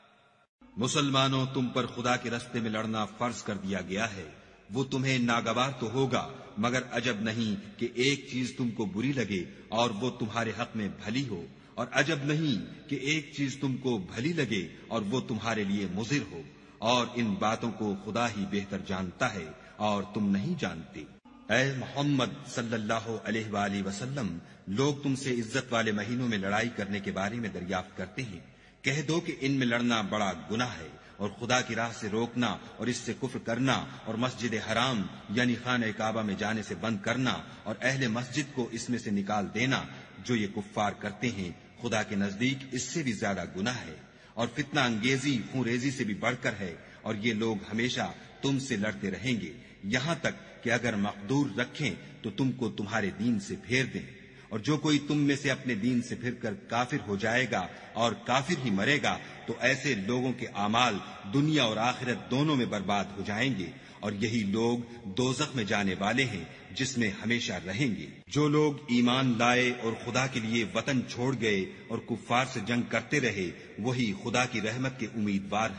مسلمانوں، تم پر خدا کے رستے میں لڑنا فرض کر دیا گیا ہے، وہ تمہیں ناگوار تو ہوگا، مگر عجب نہیں کہ ایک چیز تم کو بری لگے اور وہ تمہارے حق میں بھلی ہو، اور عجب نہیں کہ ایک چیز تم کو بھلی لگے اور وہ تمہارے لیے مضر ہو، اور ان باتوں کو خدا ہی بہتر جانتا ہے اور تم نہیں جانتے۔ اے محمد صلی اللہ علیہ وآلہ وسلم، لوگ تم سے عزت والے مہینوں میں لڑائی کرنے کے بارے میں دریافت کرتے ہیں۔ کہہ دو کہ ان میں لڑنا بڑا گناہ ہے، اور خدا کی راہ سے روکنا اور اس سے کفر کرنا، اور مسجد حرام یعنی خانہ کعبہ میں جانے سے بند کرنا، اور اہل مسجد کو اس میں سے نکال دینا، جو یہ کفار کرتے ہیں، خدا کے نزدیک اس سے بھی زیادہ گناہ ہے، اور فتنہ انگیزی خون ریزی سے بھی بڑھ کر ہے، اور یہ لوگ ہمیشہ تم سے لڑتے رہیں گے، یہاں تک کہ اگر مقدور رکھیں تو تم کو تمہارے دین سے پھیر دیں۔ اور جو کوئی تم میں سے اپنے دین سے پھر کر کافر ہو جائے گا اور کافر ہی مرے گا تو ایسے لوگوں کے اعمال دنیا اور آخرت دونوں میں برباد ہو جائیں گے، اور یہی لوگ دوزخ میں جانے والے ہیں جس میں ہمیشہ رہیں گے۔ جو لوگ ایمان لائے اور خدا کے لیے وطن چھوڑ گئے اور کفار سے جنگ کرتے رہے، وہی خدا کی رحمت کے امیدوار ہیں،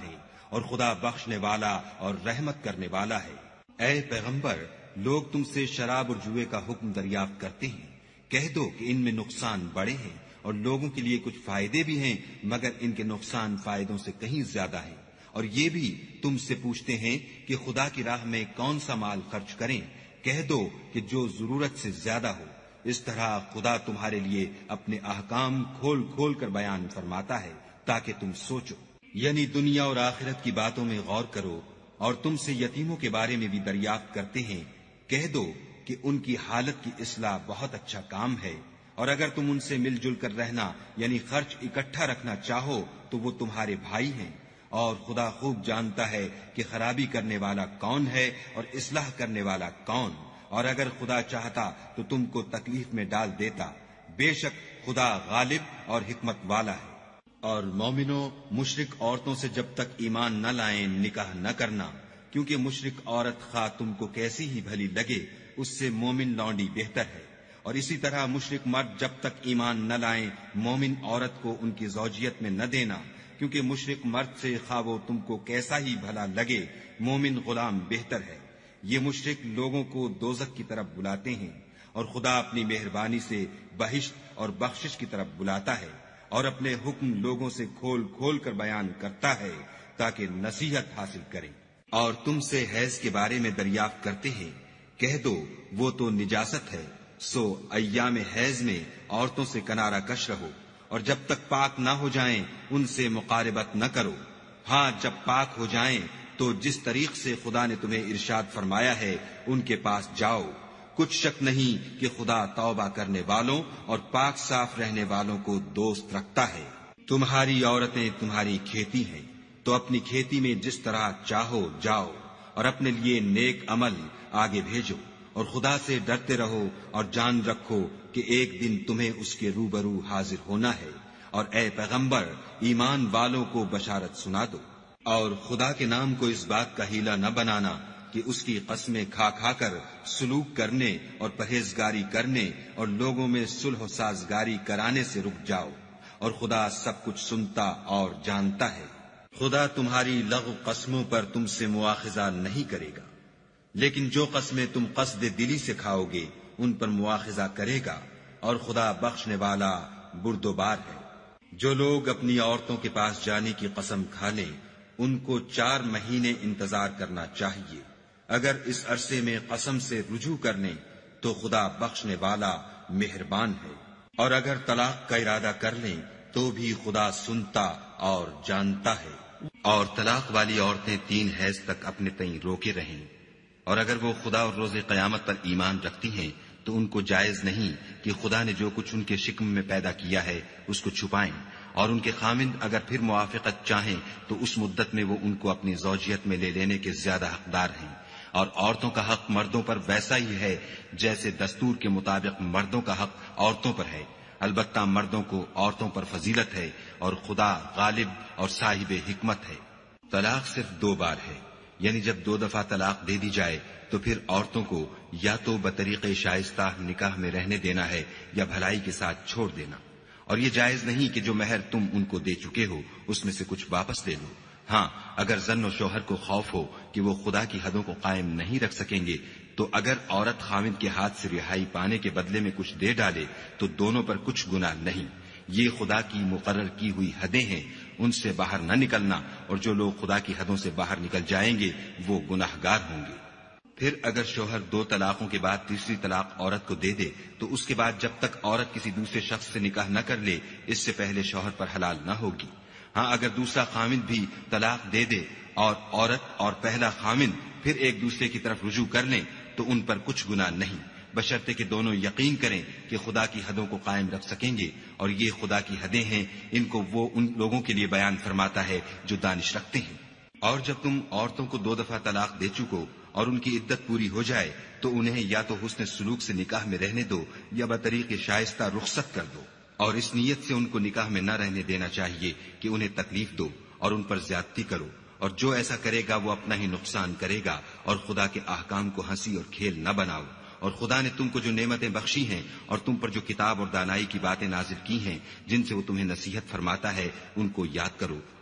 اور خدا بخشنے والا اور رحمت کرنے والا ہے۔ اے پیغمبر، لوگ تم سے شراب اور جوئے کا حکم دریافت کرتے ہیں، کہہ دو کہ ان میں نقصان بڑے ہیں اور لوگوں کے لیے کچھ فائدے بھی ہیں، مگر ان کے نقصان فائدوں سے کہیں زیادہ ہیں۔ اور یہ بھی تم سے پوچھتے ہیں کہ خدا کی راہ میں کون سا مال خرچ کریں، کہہ دو کہ جو ضرورت سے زیادہ ہو۔ اس طرح خدا تمہارے لیے اپنے احکام کھول کھول کر بیان فرماتا ہے تاکہ تم سوچو، یعنی دنیا اور آخرت کی باتوں میں غور کرو۔ اور تم سے یتیموں کے بارے میں بھی دریافت کرتے ہیں، کہہ دو کہ ان کی حالت کی اصلاح بہت اچھا کام ہے، اور اگر تم ان سے مل جل کر رہنا یعنی خرچ اکٹھا رکھنا چاہو تو وہ تمہارے بھائی ہیں، اور خدا خوب جانتا ہے کہ خرابی کرنے والا کون ہے اور اصلاح کرنے والا کون، اور اگر خدا چاہتا تو تم کو تکلیف میں ڈال دیتا، بے شک خدا غالب اور حکمت والا ہے۔ اور مومنوں، مشرک عورتوں سے جب تک ایمان نہ لائیں نکاح نہ کرنا، کیونکہ مشرک عورت خواہ تم کو کیسی ہی بھلی لگے اس سے مومن لونڈی بہتر ہے، اور اسی طرح مشرک مرد جب تک ایمان نہ لائیں مومن عورت کو ان کی زوجیت میں نہ دینا، کیونکہ مشرک مرد سے خواہ وہ تم کو کیسا ہی بھلا لگے مومن غلام بہتر ہے۔ یہ مشرک لوگوں کو دوزخ کی طرف بلاتے ہیں، اور خدا اپنی مہربانی سے بہشت اور بخشش کی طرف بلاتا ہے، اور اپنے حکم لوگوں سے کھول کھول کر بیان کرتا ہے تاکہ نصیحت حاصل کریں۔ اور تم سے حیض کے بارے میں دریافت کرتے ہیں، کہہ دو وہ تو نجاست ہے، سو ایام حیض میں عورتوں سے کنارہ کش رہو، اور جب تک پاک نہ ہو جائیں ان سے مقاربت نہ کرو۔ ہاں جب پاک ہو جائیں تو جس طریق سے خدا نے تمہیں ارشاد فرمایا ہے ان کے پاس جاؤ، کچھ شک نہیں کہ خدا توبہ کرنے والوں اور پاک صاف رہنے والوں کو دوست رکھتا ہے۔ تمہاری عورتیں تمہاری کھیتی ہیں، تو اپنی کھیتی میں جس طرح چاہو جاؤ، اور اپنے لیے نیک عمل آگے بھیجو، اور خدا سے ڈرتے رہو، اور جان رکھو کہ ایک دن تمہیں اس کے روبرو حاضر ہونا ہے۔ اور اے پیغمبر، ایمان والوں کو بشارت سنا دو، اور خدا کے نام کو اس بات کا ہیلا نہ بنانا کہ اس کی قسمیں کھا کھا کر سلوک کرنے اور پرہیزگاری کرنے اور لوگوں میں صلح و سازگاری کرانے سے رک جاؤ، اور خدا سب کچھ سنتا اور جانتا ہے۔ خدا تمہاری لغو قسموں پر تم سے مواخذہ نہیں کرے گا، لیکن جو قسمیں تم قصد دلی سے کھاؤ گے ان پر مواخذہ کرے گا، اور خدا بخشنے والا بردبار ہے۔ جو لوگ اپنی عورتوں کے پاس جانے کی قسم کھا لیں ان کو چار مہینے انتظار کرنا چاہیے، اگر اس عرصے میں قسم سے رجوع کر لیں تو خدا بخشنے والا مہربان ہے، اور اگر طلاق کا ارادہ کر لیں تو بھی خدا سنتا اور جانتا ہے۔ اور طلاق والی عورتیں تین حیض تک اپنے تئیں روکے رہیں، اور اگر وہ خدا اور روز قیامت پر ایمان رکھتی ہیں تو ان کو جائز نہیں کہ خدا نے جو کچھ ان کے شکم میں پیدا کیا ہے اس کو چھپائیں، اور ان کے خامند اگر پھر موافقت چاہیں تو اس مدت میں وہ ان کو اپنی زوجیت میں لے لینے کے زیادہ حقدار ہیں۔ اور عورتوں کا حق مردوں پر ویسا ہی ہے جیسے دستور کے مطابق مردوں کا حق عورتوں پر ہے، البتہ مردوں کو عورتوں پر فضیلت ہے، اور خدا غالب اور صاحب حکمت ہے۔ طلاق صرف دو بار ہے، یعنی جب دو دفعہ طلاق دے دی جائے تو پھر عورتوں کو یا تو بطریق شائستہ نکاح میں رہنے دینا ہے یا بھلائی کے ساتھ چھوڑ دینا، اور یہ جائز نہیں کہ جو مہر تم ان کو دے چکے ہو اس میں سے کچھ واپس لے لو۔ ہاں اگر زن و شوہر کو خوف ہو کہ وہ خدا کی حدوں کو قائم نہیں رکھ سکیں گے تو اگر عورت خاوند کے ہاتھ سے رہائی پانے کے بدلے میں کچھ دے ڈالے تو دونوں پر کچھ گناہ نہیں، یہ خدا کی مقرر کی ہوئی حدیں ہیں، ان سے باہر نہ نکلنا، اور جو لوگ خدا کی حدوں سے باہر نکل جائیں گے وہ گناہگار ہوں گے۔ پھر اگر شوہر دو طلاقوں کے بعد تیسری طلاق عورت کو دے دے تو اس کے بعد جب تک عورت کسی دوسرے شخص سے نکاح نہ کر لے اس سے پہلے شوہر پر حلال نہ ہوگی۔ ہاں اگر دوسرا خامند بھی طلاق دے دے اور عورت اور پہلا خامند پھر ایک دوسرے کی طرف رجوع کر لیں تو ان پر کچھ گناہ نہیں، بشرطے کہ دونوں یقین کریں کہ خدا کی حدوں کو قائم رکھ سکیں گے، اور یہ خدا کی حدیں ہیں، ان کو وہ ان لوگوں کے لیے بیان فرماتا ہے جو دانش رکھتے ہیں۔ اور جب تم عورتوں کو دو دفعہ طلاق دے چکو اور ان کی عدت پوری ہو جائے تو انہیں یا تو حسن سلوک سے نکاح میں رہنے دو یا بطریق شائستہ رخصت کر دو، اور اس نیت سے ان کو نکاح میں نہ رہنے دینا چاہیے کہ انہیں تکلیف دو اور ان پر زیادتی کرو، اور جو ایسا کرے گا وہ اپنا ہی نقصان کرے گا، اور خدا کے احکام کو ہنسی اور کھیل نہ بناؤ۔ اور خدا نے تم کو جو نعمتیں بخشی ہیں اور تم پر جو کتاب اور دانائی کی باتیں نازل کی ہیں جن سے وہ تمہیں نصیحت فرماتا ہے ان کو یاد کرو،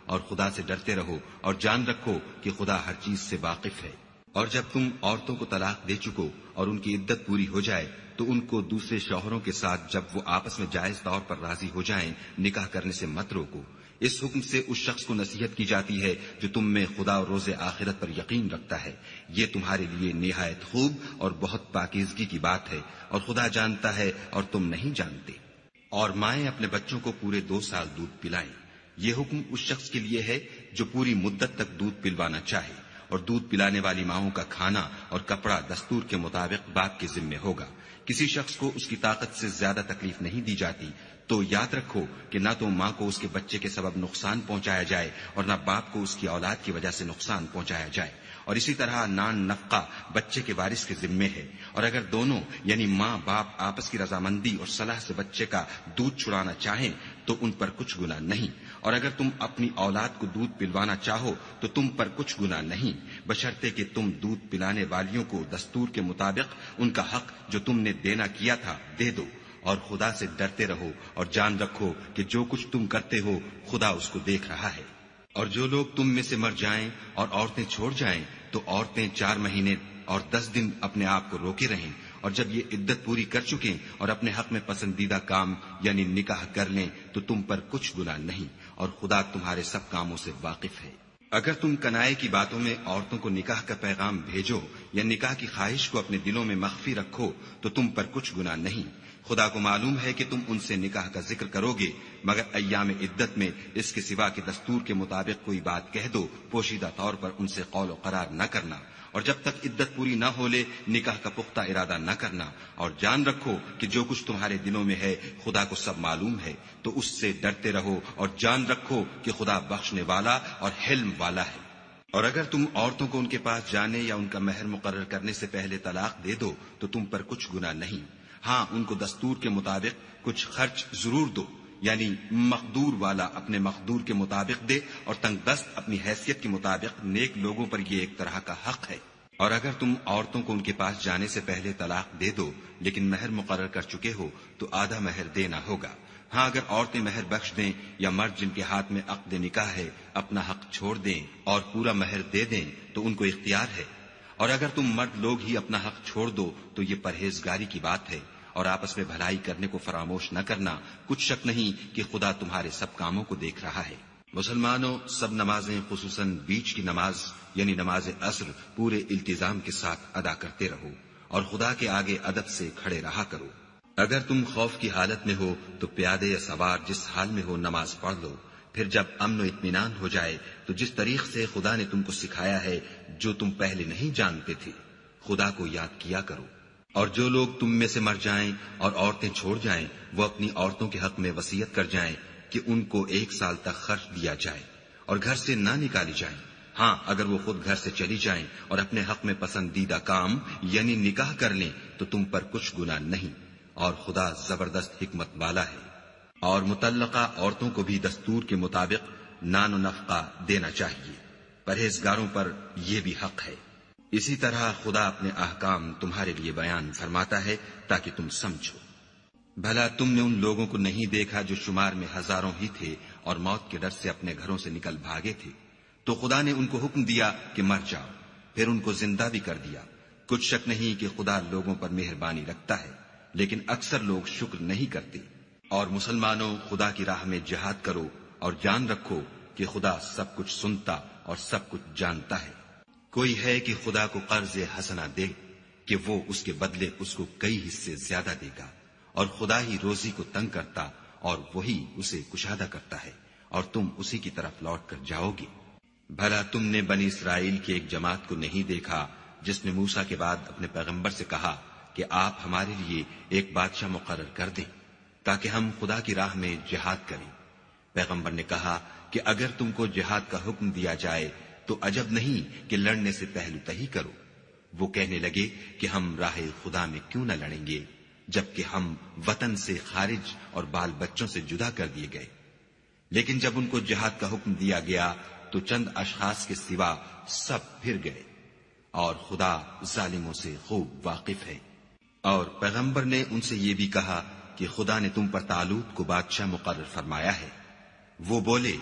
اور خدا سے ڈرتے رہو اور جان رکھو کہ خدا ہر چیز سے واقف ہے۔ اور جب تم عورتوں کو طلاق دے چکو اور ان کی عدت پوری ہو جائے تو ان کو دوسرے شوہروں کے ساتھ جب وہ آپس میں جائز طور پر راضی ہو جائیں نکاح کرنے سے مت روکو۔ اس حکم سے اس شخص کو نصیحت کی جاتی ہے جو تم میں خدا اور روز آخرت پر یقین رکھتا ہے، یہ تمہارے لیے نہایت خوب اور بہت پاکیزگی کی بات ہے، اور خدا جانتا ہے اور تم نہیں جانتے۔ اور مائیں اپنے بچوں کو پورے دو سال دودھ پلائیں، یہ حکم اس شخص کے لیے ہے جو پوری مدت تک دودھ پلوانا چاہے، اور دودھ پلانے والی ماؤں کا کھانا اور کپڑا دستور کے مطابق باپ کے ذمے ہوگا۔ کسی شخص کو اس کی طاقت سے زیادہ تکلیف نہیں دی جاتی، تو یاد رکھو کہ نہ تو ماں کو اس کے بچے کے سبب نقصان پہنچایا جائے اور نہ باپ کو اس کی اولاد کی وجہ سے نقصان پہنچایا جائے، اور اسی طرح نان نفقہ بچے کے وارث کے ذمے ہے، اور اگر دونوں یعنی ماں باپ آپس کی رضامندی اور صلاح سے بچے کا دودھ چھڑانا چاہیں تو ان پر کچھ گناہ نہیں، اور اگر تم اپنی اولاد کو دودھ پلوانا چاہو تو تم پر کچھ گناہ نہیں، بشرطے کہ تم دودھ پلانے والیوں کو دستور کے مطابق ان کا حق جو تم نے دینا کیا تھا دے دو، اور خدا سے ڈرتے رہو اور جان رکھو کہ جو کچھ تم کرتے ہو خدا اس کو دیکھ رہا ہے۔ اور جو لوگ تم میں سے مر جائیں اور عورتیں چھوڑ جائیں تو عورتیں چار مہینے اور دس دن اپنے آپ کو روکے رہیں، اور جب یہ عدت پوری کر چکیں اور اپنے حق میں پسندیدہ کام یعنی نکاح کر لیں تو تم پر کچھ گناہ نہیں، اور خدا تمہارے سب کاموں سے واقف ہے۔ اگر تم کنائے کی باتوں میں عورتوں کو نکاح کا پیغام بھیجو یا نکاح کی خواہش کو اپنے دلوں میں مخفی رکھو تو تم پر کچھ گناہ نہیں، خدا کو معلوم ہے کہ تم ان سے نکاح کا ذکر کرو گے، مگر ایام عدت میں اس کے سوا کے دستور کے مطابق کوئی بات کہہ دو، پوشیدہ طور پر ان سے قول و قرار نہ کرنا، اور جب تک عدت پوری نہ ہو لے نکاح کا پختہ ارادہ نہ کرنا، اور جان رکھو کہ جو کچھ تمہارے دلوں میں ہے خدا کو سب معلوم ہے، تو اس سے ڈرتے رہو اور جان رکھو کہ خدا بخشنے والا اور حلم والا ہے۔ اور اگر تم عورتوں کو ان کے پاس جانے یا ان کا مہر مقرر کرنے سے پہلے طلاق دے دو تو تم پر کچھ گناہ نہیں، ہاں ان کو دستور کے مطابق کچھ خرچ ضرور دو، یعنی مقدور والا اپنے مقدور کے مطابق دے اور تنگ دست اپنی حیثیت کے مطابق، نیک لوگوں پر یہ ایک طرح کا حق ہے۔ اور اگر تم عورتوں کو ان کے پاس جانے سے پہلے طلاق دے دو لیکن مہر مقرر کر چکے ہو تو آدھا مہر دینا ہوگا، ہاں اگر عورتیں مہر بخش دیں یا مرد جن کے ہاتھ میں عقد نکاح ہے اپنا حق چھوڑ دیں اور پورا مہر دے دیں تو ان کو اختیار ہے، اور اگر تم مرد لوگ ہی اپنا حق چھوڑ دو تو یہ پرہیزگاری کی بات ہے، اور آپس میں بھلائی کرنے کو فراموش نہ کرنا، کچھ شک نہیں کہ خدا تمہارے سب کاموں کو دیکھ رہا ہے۔ مسلمانوں، سب نمازیں خصوصاً بیچ کی نماز یعنی نماز عصر پورے التزام کے ساتھ ادا کرتے رہو اور خدا کے آگے ادب سے کھڑے رہا کرو۔ اگر تم خوف کی حالت میں ہو تو پیادے یا سوار جس حال میں ہو نماز پڑھ لو، پھر جب امن و اطمینان ہو جائے تو جس طریق سے خدا نے تم کو سکھایا ہے جو تم پہلے نہیں جانتے تھے خدا کو یاد کیا کرو۔ اور جو لوگ تم میں سے مر جائیں اور عورتیں چھوڑ جائیں وہ اپنی عورتوں کے حق میں وصیت کر جائیں کہ ان کو ایک سال تک خرچ دیا جائے اور گھر سے نہ نکالی جائیں، ہاں اگر وہ خود گھر سے چلی جائیں اور اپنے حق میں پسندیدہ کام یعنی نکاح کر لیں تو تم پر کچھ گناہ نہیں، اور خدا زبردست حکمت والا ہے۔ اور مطلقہ عورتوں کو بھی دستور کے مطابق نان و نفقہ دینا چاہیے، پرہیزگاروں پر یہ بھی حق ہے۔ اسی طرح خدا اپنے احکام تمہارے لیے بیان فرماتا ہے تاکہ تم سمجھو۔ بھلا تم نے ان لوگوں کو نہیں دیکھا جو شمار میں ہزاروں ہی تھے اور موت کے ڈر سے اپنے گھروں سے نکل بھاگے تھے، تو خدا نے ان کو حکم دیا کہ مر جاؤ، پھر ان کو زندہ بھی کر دیا۔ کچھ شک نہیں کہ خدا لوگوں پر مہربانی رکھتا ہے، لیکن اکثر لوگ شکر نہیں کرتے۔ اور مسلمانوں، خدا کی راہ میں جہاد کرو اور جان رکھو کہ خدا سب کچھ سنتا اور سب کچھ جانتا ہے۔ کوئی ہے کہ خدا کو قرض حسنہ دے کہ وہ اس کے بدلے اس کو کئی حصے زیادہ دے گا، اور خدا ہی روزی کو تنگ کرتا اور وہی اسے کشادہ کرتا ہے، اور تم اسی کی طرف لوٹ کر جاؤ گے۔ بھلا تم نے بنی اسرائیل کی ایک جماعت کو نہیں دیکھا جس نے موسیٰ کے بعد اپنے پیغمبر سے کہا کہ آپ ہمارے لیے ایک بادشاہ مقرر کر دیں تاکہ ہم خدا کی راہ میں جہاد کریں؟ پیغمبر نے کہا کہ اگر تم کو جہاد کا حکم دیا جائے تو عجب نہیں کہ لڑنے سے پہلو تہی کرو۔ وہ کہنے لگے کہ ہم راہ خدا میں کیوں نہ لڑیں گے جبکہ ہم وطن سے خارج اور بال بچوں سے جدا کر دیے گئے۔ لیکن جب ان کو جہاد کا حکم دیا گیا تو چند اشخاص کے سوا سب پھر گئے، اور خدا ظالموں سے خوب واقف ہے۔ اور پیغمبر نے ان سے یہ بھی کہا کہ خدا نے تم پر طالوت کو بادشاہ مقرر فرمایا ہے۔ وہ بولے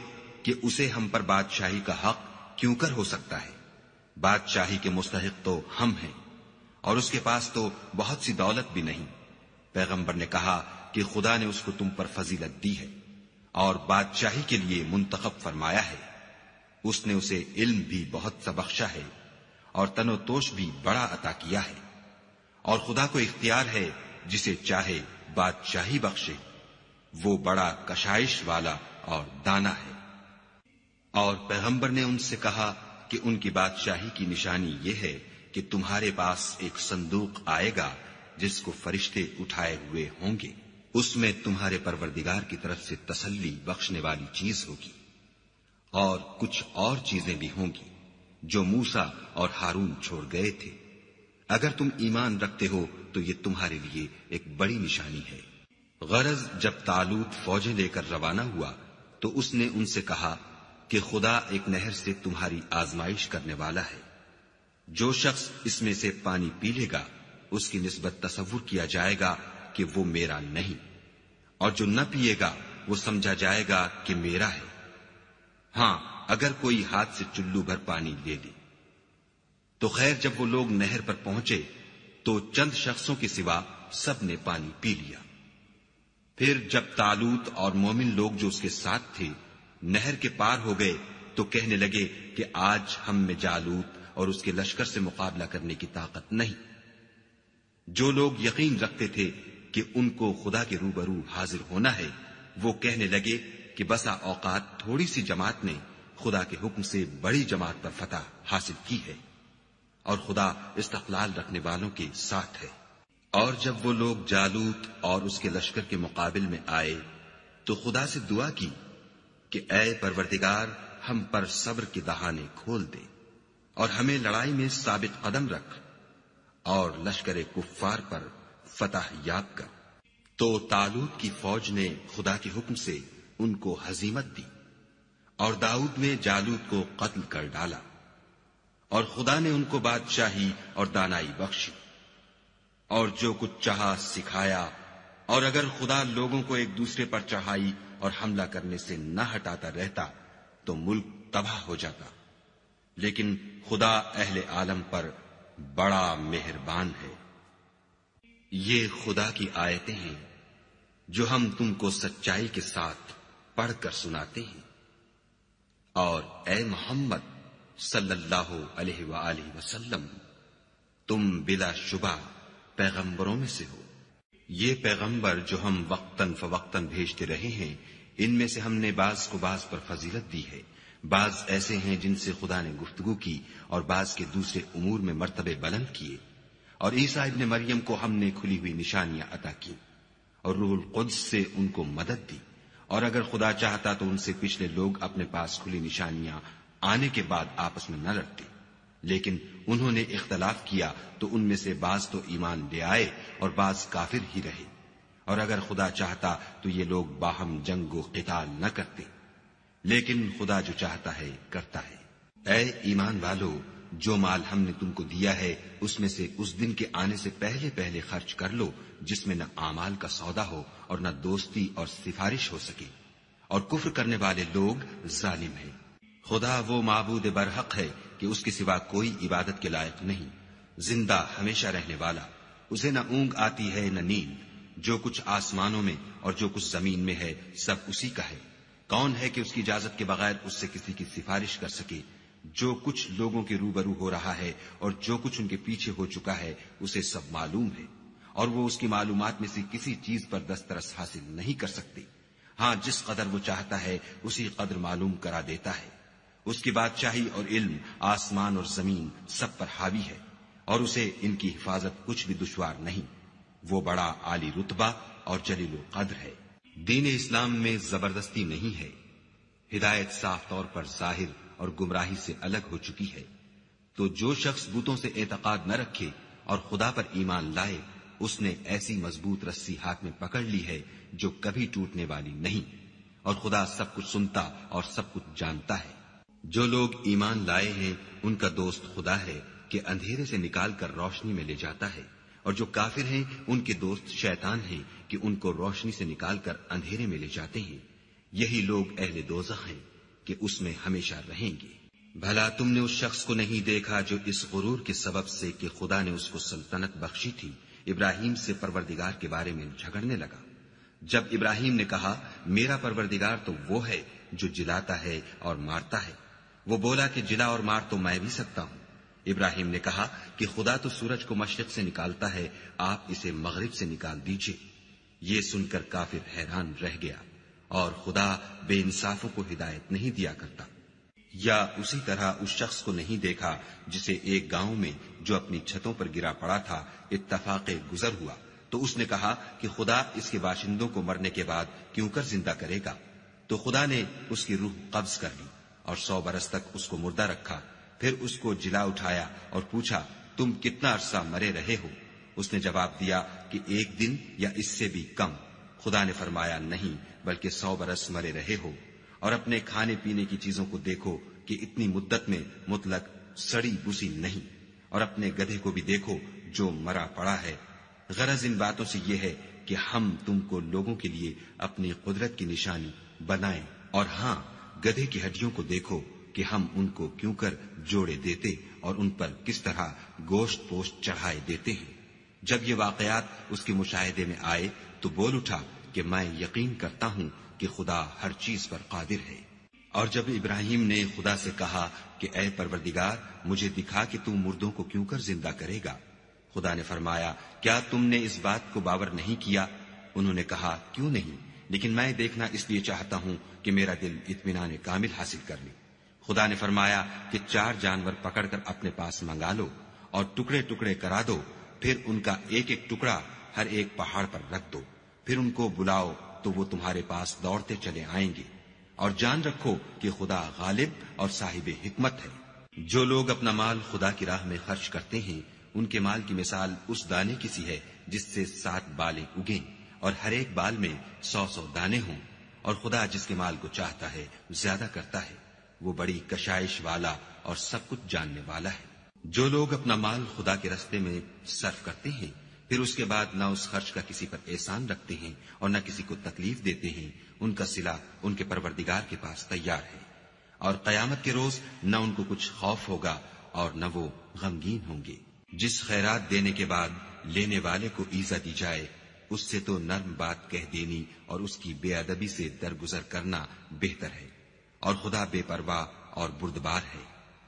کہ اسے ہم پر بادشاہی کا حق کیوں کر ہو سکتا ہے؟ بادشاہی کے مستحق تو ہم ہیں، اور اس کے پاس تو بہت سی دولت بھی نہیں۔ پیغمبر نے کہا کہ خدا نے اس کو تم پر فضیلت دی ہے اور بادشاہی کے لیے منتخب فرمایا ہے۔ اس نے اسے علم بھی بہت سا بخشا ہے اور تن و توش بھی بڑا عطا کیا ہے، اور خدا کو اختیار ہے جسے چاہے بادشاہی بخشے، وہ بڑا کشائش والا اور دانا ہے۔ اور پیغمبر نے ان سے کہا کہ ان کی بادشاہی کی نشانی یہ ہے کہ تمہارے پاس ایک صندوق آئے گا جس کو فرشتے اٹھائے ہوئے ہوں گے، اس میں تمہارے پروردگار کی طرف سے تسلی بخشنے والی چیز ہوگی، اور کچھ اور چیزیں بھی ہوں گی جو موسیٰ اور ہارون چھوڑ گئے تھے۔ اگر تم ایمان رکھتے ہو تو یہ تمہارے لیے ایک بڑی نشانی ہے۔ غرض جب طالوت فوجیں لے کر روانہ ہوا تو اس نے ان سے کہا کہ خدا ایک نہر سے تمہاری آزمائش کرنے والا ہے، جو شخص اس میں سے پانی پی لے گا اس کی نسبت تصور کیا جائے گا کہ وہ میرا نہیں، اور جو نہ پیے گا وہ سمجھا جائے گا کہ میرا ہے۔ ہاں اگر کوئی ہاتھ سے چلو بھر پانی لے لے تو خیر، جب وہ لوگ نہر پر پہنچے تو چند شخصوں کے سوا سب نے پانی پی لیا۔ پھر جب طالوت اور مومن لوگ جو اس کے ساتھ تھے نہر کے پار ہو گئے تو کہنے لگے کہ آج ہم میں جالوت اور اس کے لشکر سے مقابلہ کرنے کی طاقت نہیں۔ جو لوگ یقین رکھتے تھے کہ ان کو خدا کے روبرو حاضر ہونا ہے، وہ کہنے لگے کہ بسا اوقات تھوڑی سی جماعت نے خدا کے حکم سے بڑی جماعت پر فتح حاصل کی ہے، اور خدا استقلال رکھنے والوں کے ساتھ ہے۔ اور جب وہ لوگ جالوت اور اس کے لشکر کے مقابل میں آئے تو خدا سے دعا کی کہ اے پروردگار، ہم پر صبر کے دہانے کھول دے اور ہمیں لڑائی میں ثابت قدم رکھ اور لشکر کفار پر فتح یاب کر۔ تو طالوت کی فوج نے خدا کے حکم سے ان کو ہزیمت دی، اور داؤد نے جالوت کو قتل کر ڈالا، اور خدا نے ان کو بادشاہی اور دانائی بخشی، اور جو کچھ چاہا سکھایا۔ اور اگر خدا لوگوں کو ایک دوسرے پر چڑھائی اور حملہ کرنے سے نہ ہٹاتا رہتا تو ملک تباہ ہو جاتا، لیکن خدا اہل عالم پر بڑا مہربان ہے۔ یہ خدا کی آیتیں ہیں جو ہم تم کو سچائی کے ساتھ پڑھ کر سناتے ہیں، اور اے محمد صلی اللہ علیہ وآلہ وسلم، تم بلا شبہ پیغمبروں میں سے ہو۔ یہ پیغمبر جو ہم وقتاً فوقتاً بھیجتے رہے ہیں، ان میں سے ہم نے بعض کو بعض پر فضیلت دی ہے، بعض ایسے ہیں جن سے خدا نے گفتگو کی اور بعض کے دوسرے امور میں مرتبے بلند کیے، اور عیسیٰ ابن مریم کو ہم نے کھلی ہوئی نشانیاں عطا کی اور روح القدس سے ان کو مدد دی، اور اگر خدا چاہتا تو ان سے پچھلے لوگ اپنے پاس کھلی نشانیاں آنے کے بعد آپس میں نہ لڑتے، لیکن انہوں نے اختلاف کیا تو ان میں سے بعض تو ایمان لے آئے اور بعض کافر ہی رہے، اور اگر خدا چاہتا تو یہ لوگ باہم جنگ و قتال نہ کرتے، لیکن خدا جو چاہتا ہے کرتا ہے۔ اے ایمان والو، جو مال ہم نے تم کو دیا ہے اس میں سے اس دن کے آنے سے پہلے پہلے خرچ کر لو جس میں نہ اعمال کا سودا ہو اور نہ دوستی اور سفارش ہو سکے، اور کفر کرنے والے لوگ ظالم ہیں۔ خدا وہ معبود برحق ہے کہ اس کے سوا کوئی عبادت کے لائق نہیں، زندہ ہمیشہ رہنے والا، اسے نہ اونگ آتی ہے نہ نیند، جو کچھ آسمانوں میں اور جو کچھ زمین میں ہے سب اسی کا ہے۔ کون ہے کہ اس کی اجازت کے بغیر اس سے کسی کی سفارش کر سکے؟ جو کچھ لوگوں کے روبرو ہو رہا ہے اور جو کچھ ان کے پیچھے ہو چکا ہے اسے سب معلوم ہے، اور وہ اس کی معلومات میں سے کسی چیز پر دسترس حاصل نہیں کر سکتے۔ ہاں جس قدر وہ چاہتا ہے اسی قدر معلوم کرا دیتا ہے۔ اس کی بادشاہی اور علم آسمان اور زمین سب پر حاوی ہے، اور اسے ان کی حفاظت کچھ بھی دشوار نہیں۔ وہ بڑا عالی رتبہ اور جلیل القدر ہے۔ دین اسلام میں زبردستی نہیں ہے، ہدایت صاف طور پر ظاہر اور گمراہی سے الگ ہو چکی ہے۔ تو جو شخص بتوں سے اعتقاد نہ رکھے اور خدا پر ایمان لائے، اس نے ایسی مضبوط رسی ہاتھ میں پکڑ لی ہے جو کبھی ٹوٹنے والی نہیں، اور خدا سب کچھ سنتا اور سب کچھ جانتا ہے۔ جو لوگ ایمان لائے ہیں ان کا دوست خدا ہے کہ اندھیرے سے نکال کر روشنی میں لے جاتا ہے، اور جو کافر ہیں ان کے دوست شیطان ہیں کہ ان کو روشنی سے نکال کر اندھیرے میں لے جاتے ہیں۔ یہی لوگ اہل دوزخ ہیں کہ اس میں ہمیشہ رہیں گے۔ بھلا تم نے اس شخص کو نہیں دیکھا جو اس غرور کے سبب سے کہ خدا نے اس کو سلطنت بخشی تھی ابراہیم سے پروردگار کے بارے میں جھگڑنے لگا؟ جب ابراہیم نے کہا میرا پروردگار تو وہ ہے جو جلاتا ہے اور مارتا ہے، وہ بولا کہ جلا اور مار تو میں بھی سکتا ہوں۔ ابراہیم نے کہا کہ خدا تو سورج کو مشرق سے نکالتا ہے، آپ اسے مغرب سے نکال دیجئے۔ یہ سن کر کافر حیران رہ گیا، اور خدا بے انصافوں کو ہدایت نہیں دیا کرتا۔ یا اسی طرح اس شخص کو نہیں دیکھا جسے ایک گاؤں میں جو اپنی چھتوں پر گرا پڑا تھا اتفاق گزر ہوا، تو اس نے کہا کہ خدا اس کے باشندوں کو مرنے کے بعد کیوں کر زندہ کرے گا؟ تو خدا نے اس کی روح قبض کر لی اور سو برس تک اس کو مردہ رکھا، پھر اس کو جلا اٹھایا اور پوچھا تم کتنا عرصہ مرے رہے ہو؟ اس نے جواب دیا کہ ایک دن یا اس سے بھی کم۔ خدا نے فرمایا نہیں بلکہ سو برس مرے رہے ہو، اور اپنے کھانے پینے کی چیزوں کو دیکھو کہ اتنی مدت میں مطلق سڑی بسی نہیں، اور اپنے گدھے کو بھی دیکھو جو مرا پڑا ہے۔ غرض ان باتوں سے یہ ہے کہ ہم تم کو لوگوں کے لیے اپنی قدرت کی نشانی بنائیں، اور ہاں گدھے کی ہڈیوں کو دیکھو کہ ہم ان کو کیوں کر جوڑے دیتے اور ان پر کس طرح گوشت پوشت چڑھائے دیتے ہیں۔ جب یہ واقعات اس کے مشاہدے میں آئے تو بول اٹھا کہ میں یقین کرتا ہوں کہ خدا ہر چیز پر قادر ہے۔ اور جب ابراہیم نے خدا سے کہا کہ اے پروردگار مجھے دکھا کہ تو مردوں کو کیوں کر زندہ کرے گا، خدا نے فرمایا کیا تم نے اس بات کو باور نہیں کیا؟ انہوں نے کہا کیوں نہیں، لیکن میں دیکھنا اس لیے چاہتا ہوں کہ میرا دل اطمینان کامل حاصل کر لے۔ خدا نے فرمایا کہ چار جانور پکڑ کر اپنے پاس منگا لو اور ٹکڑے ٹکڑے کرا دو، پھر ان کا ایک ایک ٹکڑا ہر ایک پہاڑ پر رکھ دو، پھر ان کو بلاؤ تو وہ تمہارے پاس دوڑتے چلے آئیں گے، اور جان رکھو کہ خدا غالب اور صاحب حکمت ہے۔ جو لوگ اپنا مال خدا کی راہ میں خرچ کرتے ہیں ان کے مال کی مثال اس دانے کی سی ہے جس سے سات بالیں اگیں اور ہر ایک بال میں سو سو دانے ہوں، اور خدا جس کے مال کو چاہتا ہے زیادہ کرتا ہے، وہ بڑی کشائش والا اور سب کچھ جاننے والا ہے۔ جو لوگ اپنا مال خدا کے راستے میں صرف کرتے ہیں پھر اس کے بعد نہ اس خرچ کا کسی پر احسان رکھتے ہیں اور نہ کسی کو تکلیف دیتے ہیں، ان کا صلہ ان کے پروردگار کے پاس تیار ہے، اور قیامت کے روز نہ ان کو کچھ خوف ہوگا اور نہ وہ غمگین ہوں گے۔ جس خیرات دینے کے بعد لینے والے کو ایزا دی جائے اس سے تو نرم بات کہہ دینی اور اس کی بے ادبی سے درگزر کرنا بہتر ہے، اور خدا بے پرواہ اور بردبار ہے۔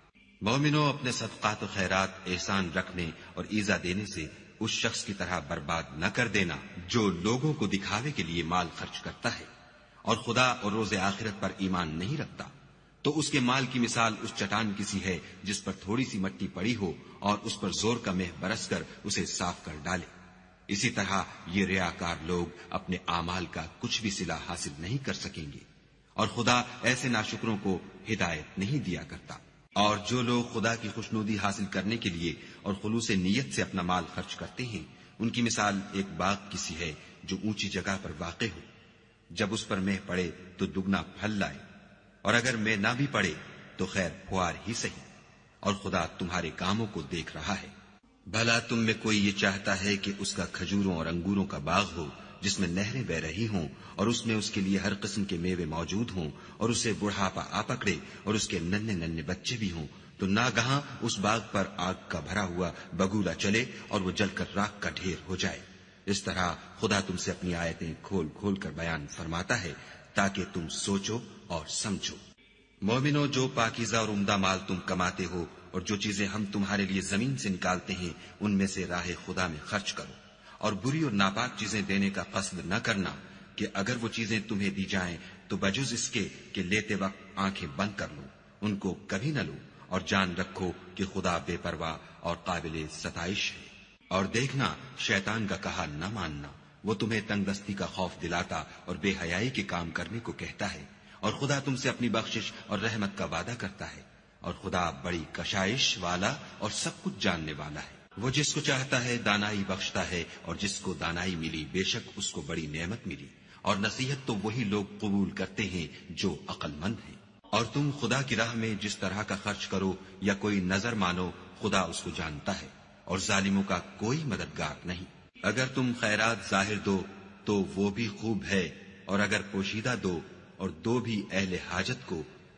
مومنوں اپنے صدقات و خیرات احسان رکھنے اور ایزا دینے سے اس شخص کی طرح برباد نہ کر دینا جو لوگوں کو دکھاوے کے لیے مال خرچ کرتا ہے اور خدا اور روز آخرت پر ایمان نہیں رکھتا، تو اس کے مال کی مثال اس چٹان کی سی ہے جس پر تھوڑی سی مٹی پڑی ہو اور اس پر زور کا مہ برس کر اسے صاف کر ڈالے۔ اسی طرح یہ ریاکار لوگ اپنے اعمال کا کچھ بھی صلہ حاصل نہیں کر سکیں گے، اور خدا ایسے ناشکروں کو ہدایت نہیں دیا کرتا۔ اور جو لوگ خدا کی خوشنودی حاصل کرنے کے لیے اور خلوص نیت سے اپنا مال خرچ کرتے ہیں ان کی مثال ایک باغ کی سی ہے جو اونچی جگہ پر واقع ہو، جب اس پر مہ پڑے تو دگنا پھل لائے، اور اگر مہ نہ بھی پڑے تو خیر پھوار ہی سہی، اور خدا تمہارے کاموں کو دیکھ رہا ہے۔ بھلا تم میں کوئی یہ چاہتا ہے کہ اس کا کھجوروں اور انگوروں کا باغ ہو جس میں نہریں بہ رہی ہوں اور اس میں اس کے لیے ہر قسم کے میوے موجود ہوں، اور اسے بڑھاپا آ پکڑے اور اس کے ننھے ننھے بچے بھی ہوں، تو ناگہاں اس باغ پر آگ کا بھرا ہوا بگولا چلے اور وہ جل کر راکھ کا ڈھیر ہو جائے۔ اس طرح خدا تم سے اپنی آیتیں کھول کھول کر بیان فرماتا ہے تاکہ تم سوچو اور سمجھو۔ مومنو، جو پاکیزہ اور عمدہ مال تم کماتے ہو اور جو چیزیں ہم تمہارے لیے زمین سے نکالتے ہیں ان میں سے راہ خدا میں خرچ کرو، اور بری اور ناپاک چیزیں دینے کا قصد نہ کرنا کہ اگر وہ چیزیں تمہیں دی جائیں تو بجز اس کے کہ لیتے وقت آنکھیں بند کر لو، ان کو کبھی نہ لو، اور جان رکھو کہ خدا بے پرواہ اور قابل ستائش ہے۔ اور دیکھنا شیطان کا کہا نہ ماننا، وہ تمہیں تنگ دستی کا خوف دلاتا اور بے حیائی کے کام کرنے کو کہتا ہے، اور خدا تم سے اپنی بخشش اور رحمت کا وعدہ کرتا ہے، اور خدا بڑی کشائش والا اور سب کچھ جاننے والا ہے۔ وہ جس کو چاہتا ہے دانائی بخشتا ہے، اور جس کو دانائی ملی بے شک اس کو بڑی نعمت ملی، اور نصیحت تو وہی لوگ قبول کرتے ہیں جو عقل مند ہیں۔ اور تم خدا کی راہ میں جس طرح کا خرچ کرو یا کوئی نظر مانو خدا اس کو جانتا ہے، اور ظالموں کا کوئی مددگار نہیں۔ اگر تم خیرات ظاہر دو تو وہ بھی خوب ہے، اور اگر پوشیدہ دو اور دو بھی اہل حاجت کو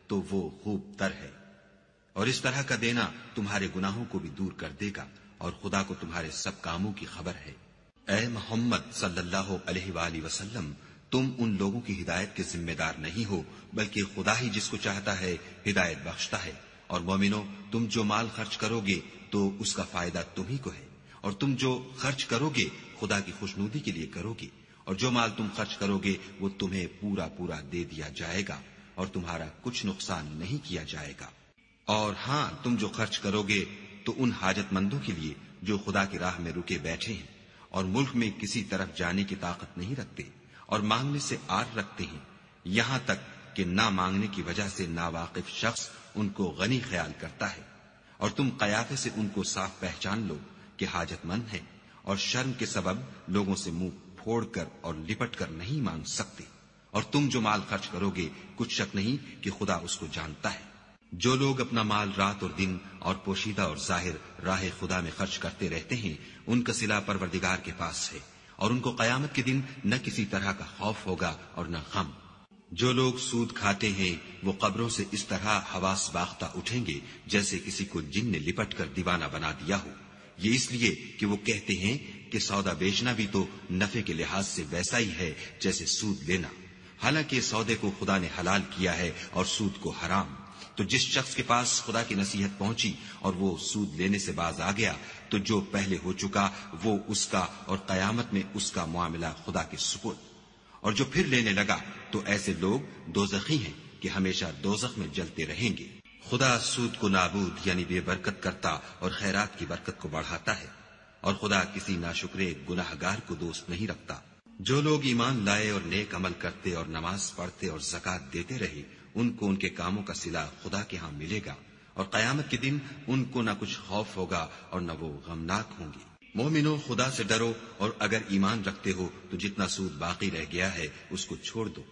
تو وہ خوب تر ہے، اور اس طرح کا دینا تمہارے گناہوں کو بھی دور کر دے گا، اور خدا کو تمہارے سب کاموں کی خبر ہے۔ اے محمد صلی اللہ علیہ وآلہ وسلم، تم ان لوگوں کی ہدایت کے ذمہ دار نہیں ہو، بلکہ خدا ہی جس کو چاہتا ہے ہدایت بخشتا ہے۔ اور مومنو، تم جو مال خرچ کرو گے تو اس کا فائدہ تمہیں کو ہے، اور تم جو خرچ کرو گے خدا کی خوشنودی کے لیے کرو گے، اور جو مال تم خرچ کرو گے وہ تمہیں پورا پورا دے دیا جائے گا، اور تمہارا کچھ نقصان نہیں کیا جائے گا۔ اور ہاں، تم جو خرچ کرو گے تو ان حاجت مندوں کے لیے جو خدا کی راہ میں رکے بیٹھے ہیں اور ملک میں کسی طرف جانے کی طاقت نہیں رکھتے اور مانگنے سے آر رکھتے ہیں، یہاں تک کہ نہ مانگنے کی وجہ سے ناواقف شخص ان کو غنی خیال کرتا ہے، اور تم قیافے سے ان کو صاف پہچان لو کہ حاجت مند ہیں، اور شرم کے سبب لوگوں سے منہ پھوڑ کر اور لپٹ کر نہیں مانگ سکتے۔ اور تم جو مال خرچ کرو گے کچھ شک نہیں کہ خدا اس کو جانتا ہے۔ جو لوگ اپنا مال رات اور دن اور پوشیدہ اور ظاہر راہ خدا میں خرچ کرتے رہتے ہیں، ان کا صلہ پروردگار کے پاس ہے، اور ان کو قیامت کے دن نہ کسی طرح کا خوف ہوگا اور نہ غم۔ جو لوگ سود کھاتے ہیں وہ قبروں سے اس طرح حواس باختہ اٹھیں گے جیسے کسی کو جن نے لپٹ کر دیوانہ بنا دیا ہو، یہ اس لیے کہ وہ کہتے ہیں کہ سودا بیچنا بھی تو نفع کے لحاظ سے ویسا ہی ہے جیسے سود لینا، حالانکہ سودے کو خدا نے حلال کیا ہے اور سود کو حرام۔ تو جس شخص کے پاس خدا کی نصیحت پہنچی اور وہ سود لینے سے باز آ گیا تو جو پہلے ہو چکا وہ اس کا، اور قیامت میں اس کا معاملہ خدا کے سپرد۔ اور جو پھر لینے لگا تو ایسے لوگ دوزخی ہیں کہ ہمیشہ دوزخ میں جلتے رہیں گے۔ خدا سود کو نابود یعنی بے برکت کرتا اور خیرات کی برکت کو بڑھاتا ہے، اور خدا کسی ناشکرے گناہگار کو دوست نہیں رکھتا۔ جو لوگ ایمان لائے اور نیک عمل کرتے اور نماز پڑھتے اور زکوٰۃ دیتے رہے، ان کو ان کے کاموں کا صلہ خدا کے ہاں ملے گا، اور قیامت کے دن ان کو نہ کچھ خوف ہوگا اور نہ وہ غمناک ہوں گے۔ مومنو، خدا سے ڈرو، اور اگر ایمان رکھتے ہو تو جتنا سود باقی رہ گیا ہے اس کو چھوڑ دو۔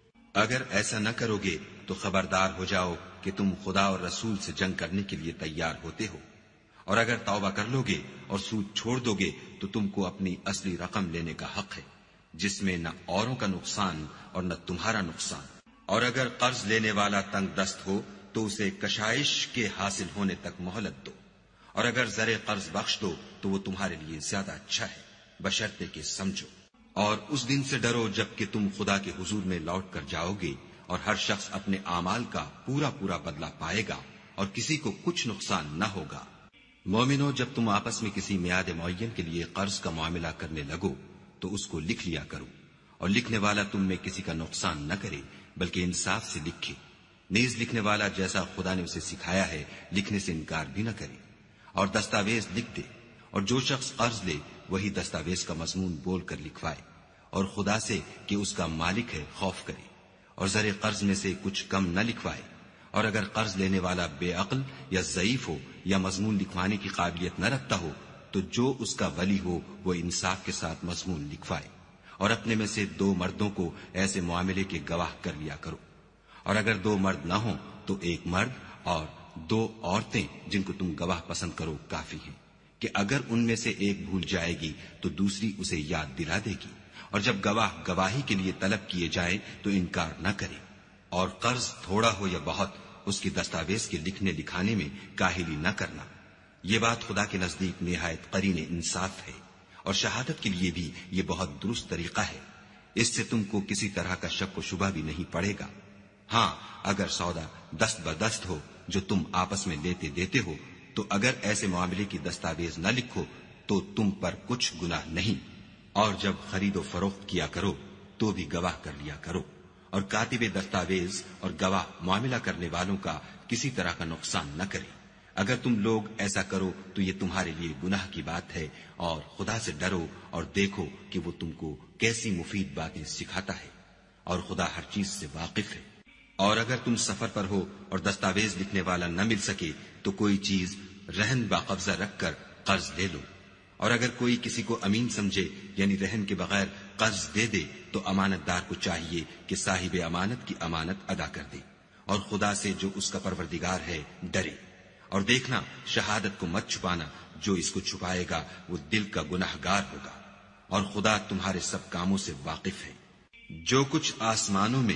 اگر ایسا نہ کرو گے تو خبردار ہو جاؤ کہ تم خدا اور رسول سے جنگ کرنے کے لیے تیار ہوتے ہو، اور اگر توبہ کر لو گے اور سود چھوڑ دو گے تو تم کو اپنی اصلی رقم لینے کا حق ہے، جس میں نہ اوروں کا نقصان اور نہ تمہارا نقصان۔ اور اگر قرض لینے والا تنگ دست ہو تو اسے کشائش کے حاصل ہونے تک مہلت دو، اور اگر زر قرض بخش دو تو وہ تمہارے لیے زیادہ اچھا ہے، بشرطے کہ سمجھو۔ اور اس دن سے ڈرو جب کہ تم خدا کے حضور میں لوٹ کر جاؤ گے، اور ہر شخص اپنے اعمال کا پورا پورا بدلہ پائے گا، اور کسی کو کچھ نقصان نہ ہوگا۔ مومنو، جب تم آپس میں کسی میعاد معین کے لیے قرض کا معاملہ کرنے لگو تو اس کو لکھ لیا کرو، اور لکھنے والا تم میں کسی کا نقصان نہ کرے بلکہ انصاف سے لکھے۔ نیز لکھنے والا جیسا خدا نے اسے سکھایا ہے لکھنے سے انکار بھی نہ کرے، اور دستاویز لکھ دے، اور جو شخص قرض لے وہی دستاویز کا مضمون بول کر لکھوائے، اور خدا سے کہ اس کا مالک ہے خوف کرے، اور زر قرض میں سے کچھ کم نہ لکھوائے۔ اور اگر قرض لینے والا بے عقل یا ضعیف ہو یا مضمون لکھوانے کی قابلیت نہ رکھتا ہو تو جو اس کا ولی ہو وہ انصاف کے ساتھ مضمون لکھوائے، اور اپنے میں سے دو مردوں کو ایسے معاملے کے گواہ کر لیا کرو، اور اگر دو مرد نہ ہوں تو ایک مرد اور دو عورتیں جن کو تم گواہ پسند کرو کافی ہیں، کہ اگر ان میں سے ایک بھول جائے گی تو دوسری اسے یاد دلا دے گی، اور جب گواہ گواہی کے لیے طلب کیے جائیں تو انکار نہ کرے۔ اور قرض تھوڑا ہو یا بہت اس کی دستاویز کے لکھنے لکھانے میں کاہلی نہ کرنا، یہ بات خدا کے نزدیک نہایت قرین انصاف ہے، اور شہادت کے لیے بھی یہ بہت درست طریقہ ہے، اس سے تم کو کسی طرح کا شک و شبہ بھی نہیں پڑے گا۔ ہاں، اگر سودا دست بدست ہو جو تم آپس میں لیتے دیتے ہو تو اگر ایسے معاملے کی دستاویز نہ لکھو تو تم پر کچھ گناہ نہیں، اور جب خرید و فروخت کیا کرو تو بھی گواہ کر لیا کرو، اور کاتب دستاویز اور گواہ معاملہ کرنے والوں کا کسی طرح کا نقصان نہ کرے۔ اگر تم لوگ ایسا کرو تو یہ تمہارے لیے گناہ کی بات ہے، اور خدا سے ڈرو اور دیکھو کہ وہ تم کو کیسی مفید باتیں سکھاتا ہے، اور خدا ہر چیز سے واقف ہے۔ اور اگر تم سفر پر ہو اور دستاویز لکھنے والا نہ مل سکے تو کوئی چیز رہن باقبضہ رکھ کر قرض لے لو، اور اگر کوئی کسی کو امین سمجھے یعنی رہن کے بغیر قرض دے دے تو امانت دار کو چاہیے کہ صاحب امانت کی امانت ادا کر دے، اور خدا سے جو اس کا پروردگار ہے ڈرے۔ اور دیکھنا، شہادت کو مت چھپانا، جو اس کو چھپائے گا وہ دل کا گناہ گار ہوگا، اور خدا تمہارے سب کاموں سے واقف ہے۔ جو کچھ آسمانوں میں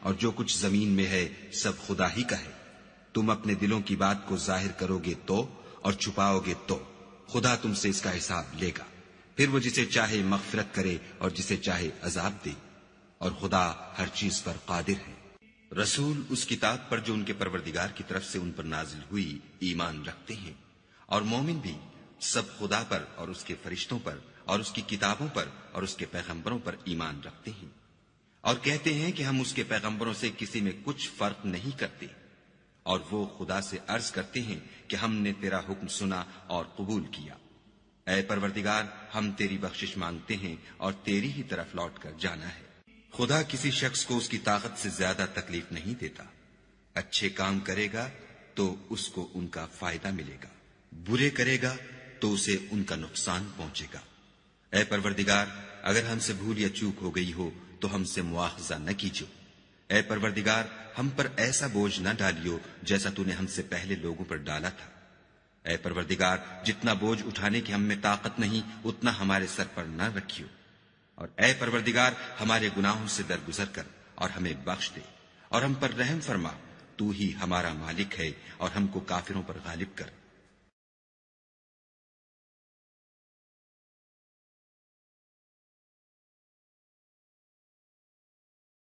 اور جو کچھ زمین میں ہے سب خدا ہی کا ہے. تم اپنے دلوں کی بات کو ظاہر کرو گے تو اور چھپاؤ گے تو خدا تم سے اس کا حساب لے گا. پھر وہ جسے چاہے مغفرت کرے اور جسے چاہے عذاب دے، اور خدا ہر چیز پر قادر ہے. رسول اس کتاب پر جو ان کے پروردگار کی طرف سے ان پر نازل ہوئی ایمان رکھتے ہیں، اور مومن بھی سب خدا پر اور اس کے فرشتوں پر اور اس کی کتابوں پر اور اس کے پیغمبروں پر ایمان رکھتے ہیں، اور کہتے ہیں کہ ہم اس کے پیغمبروں سے کسی میں کچھ فرق نہیں کرتے، اور وہ خدا سے عرض کرتے ہیں کہ ہم نے تیرا حکم سنا اور قبول کیا. اے پروردگار، ہم تیری بخشش مانگتے ہیں اور تیری ہی طرف لوٹ کر جانا ہے. خدا کسی شخص کو اس کی طاقت سے زیادہ تکلیف نہیں دیتا. اچھے کام کرے گا تو اس کو ان کا فائدہ ملے گا، برے کرے گا تو اسے ان کا نقصان پہنچے گا. اے پروردگار، اگر ہم سے بھول یا چوک ہو گئی ہو تو ہم سے مواخذہ نہ کیجو. اے پروردگار، ہم پر ایسا بوجھ نہ ڈالیو جیسا تو نے ہم سے پہلے لوگوں پر ڈالا تھا. اے پروردگار، جتنا بوجھ اٹھانے کی ہم میں طاقت نہیں اتنا ہمارے سر پر نہ رکھیو. اور اے پروردگار، ہمارے گناہوں سے درگزر کر اور ہمیں بخش دے اور ہم پر رحم فرما. تو ہی ہمارا مالک ہے اور ہم کو کافروں پر غالب کر.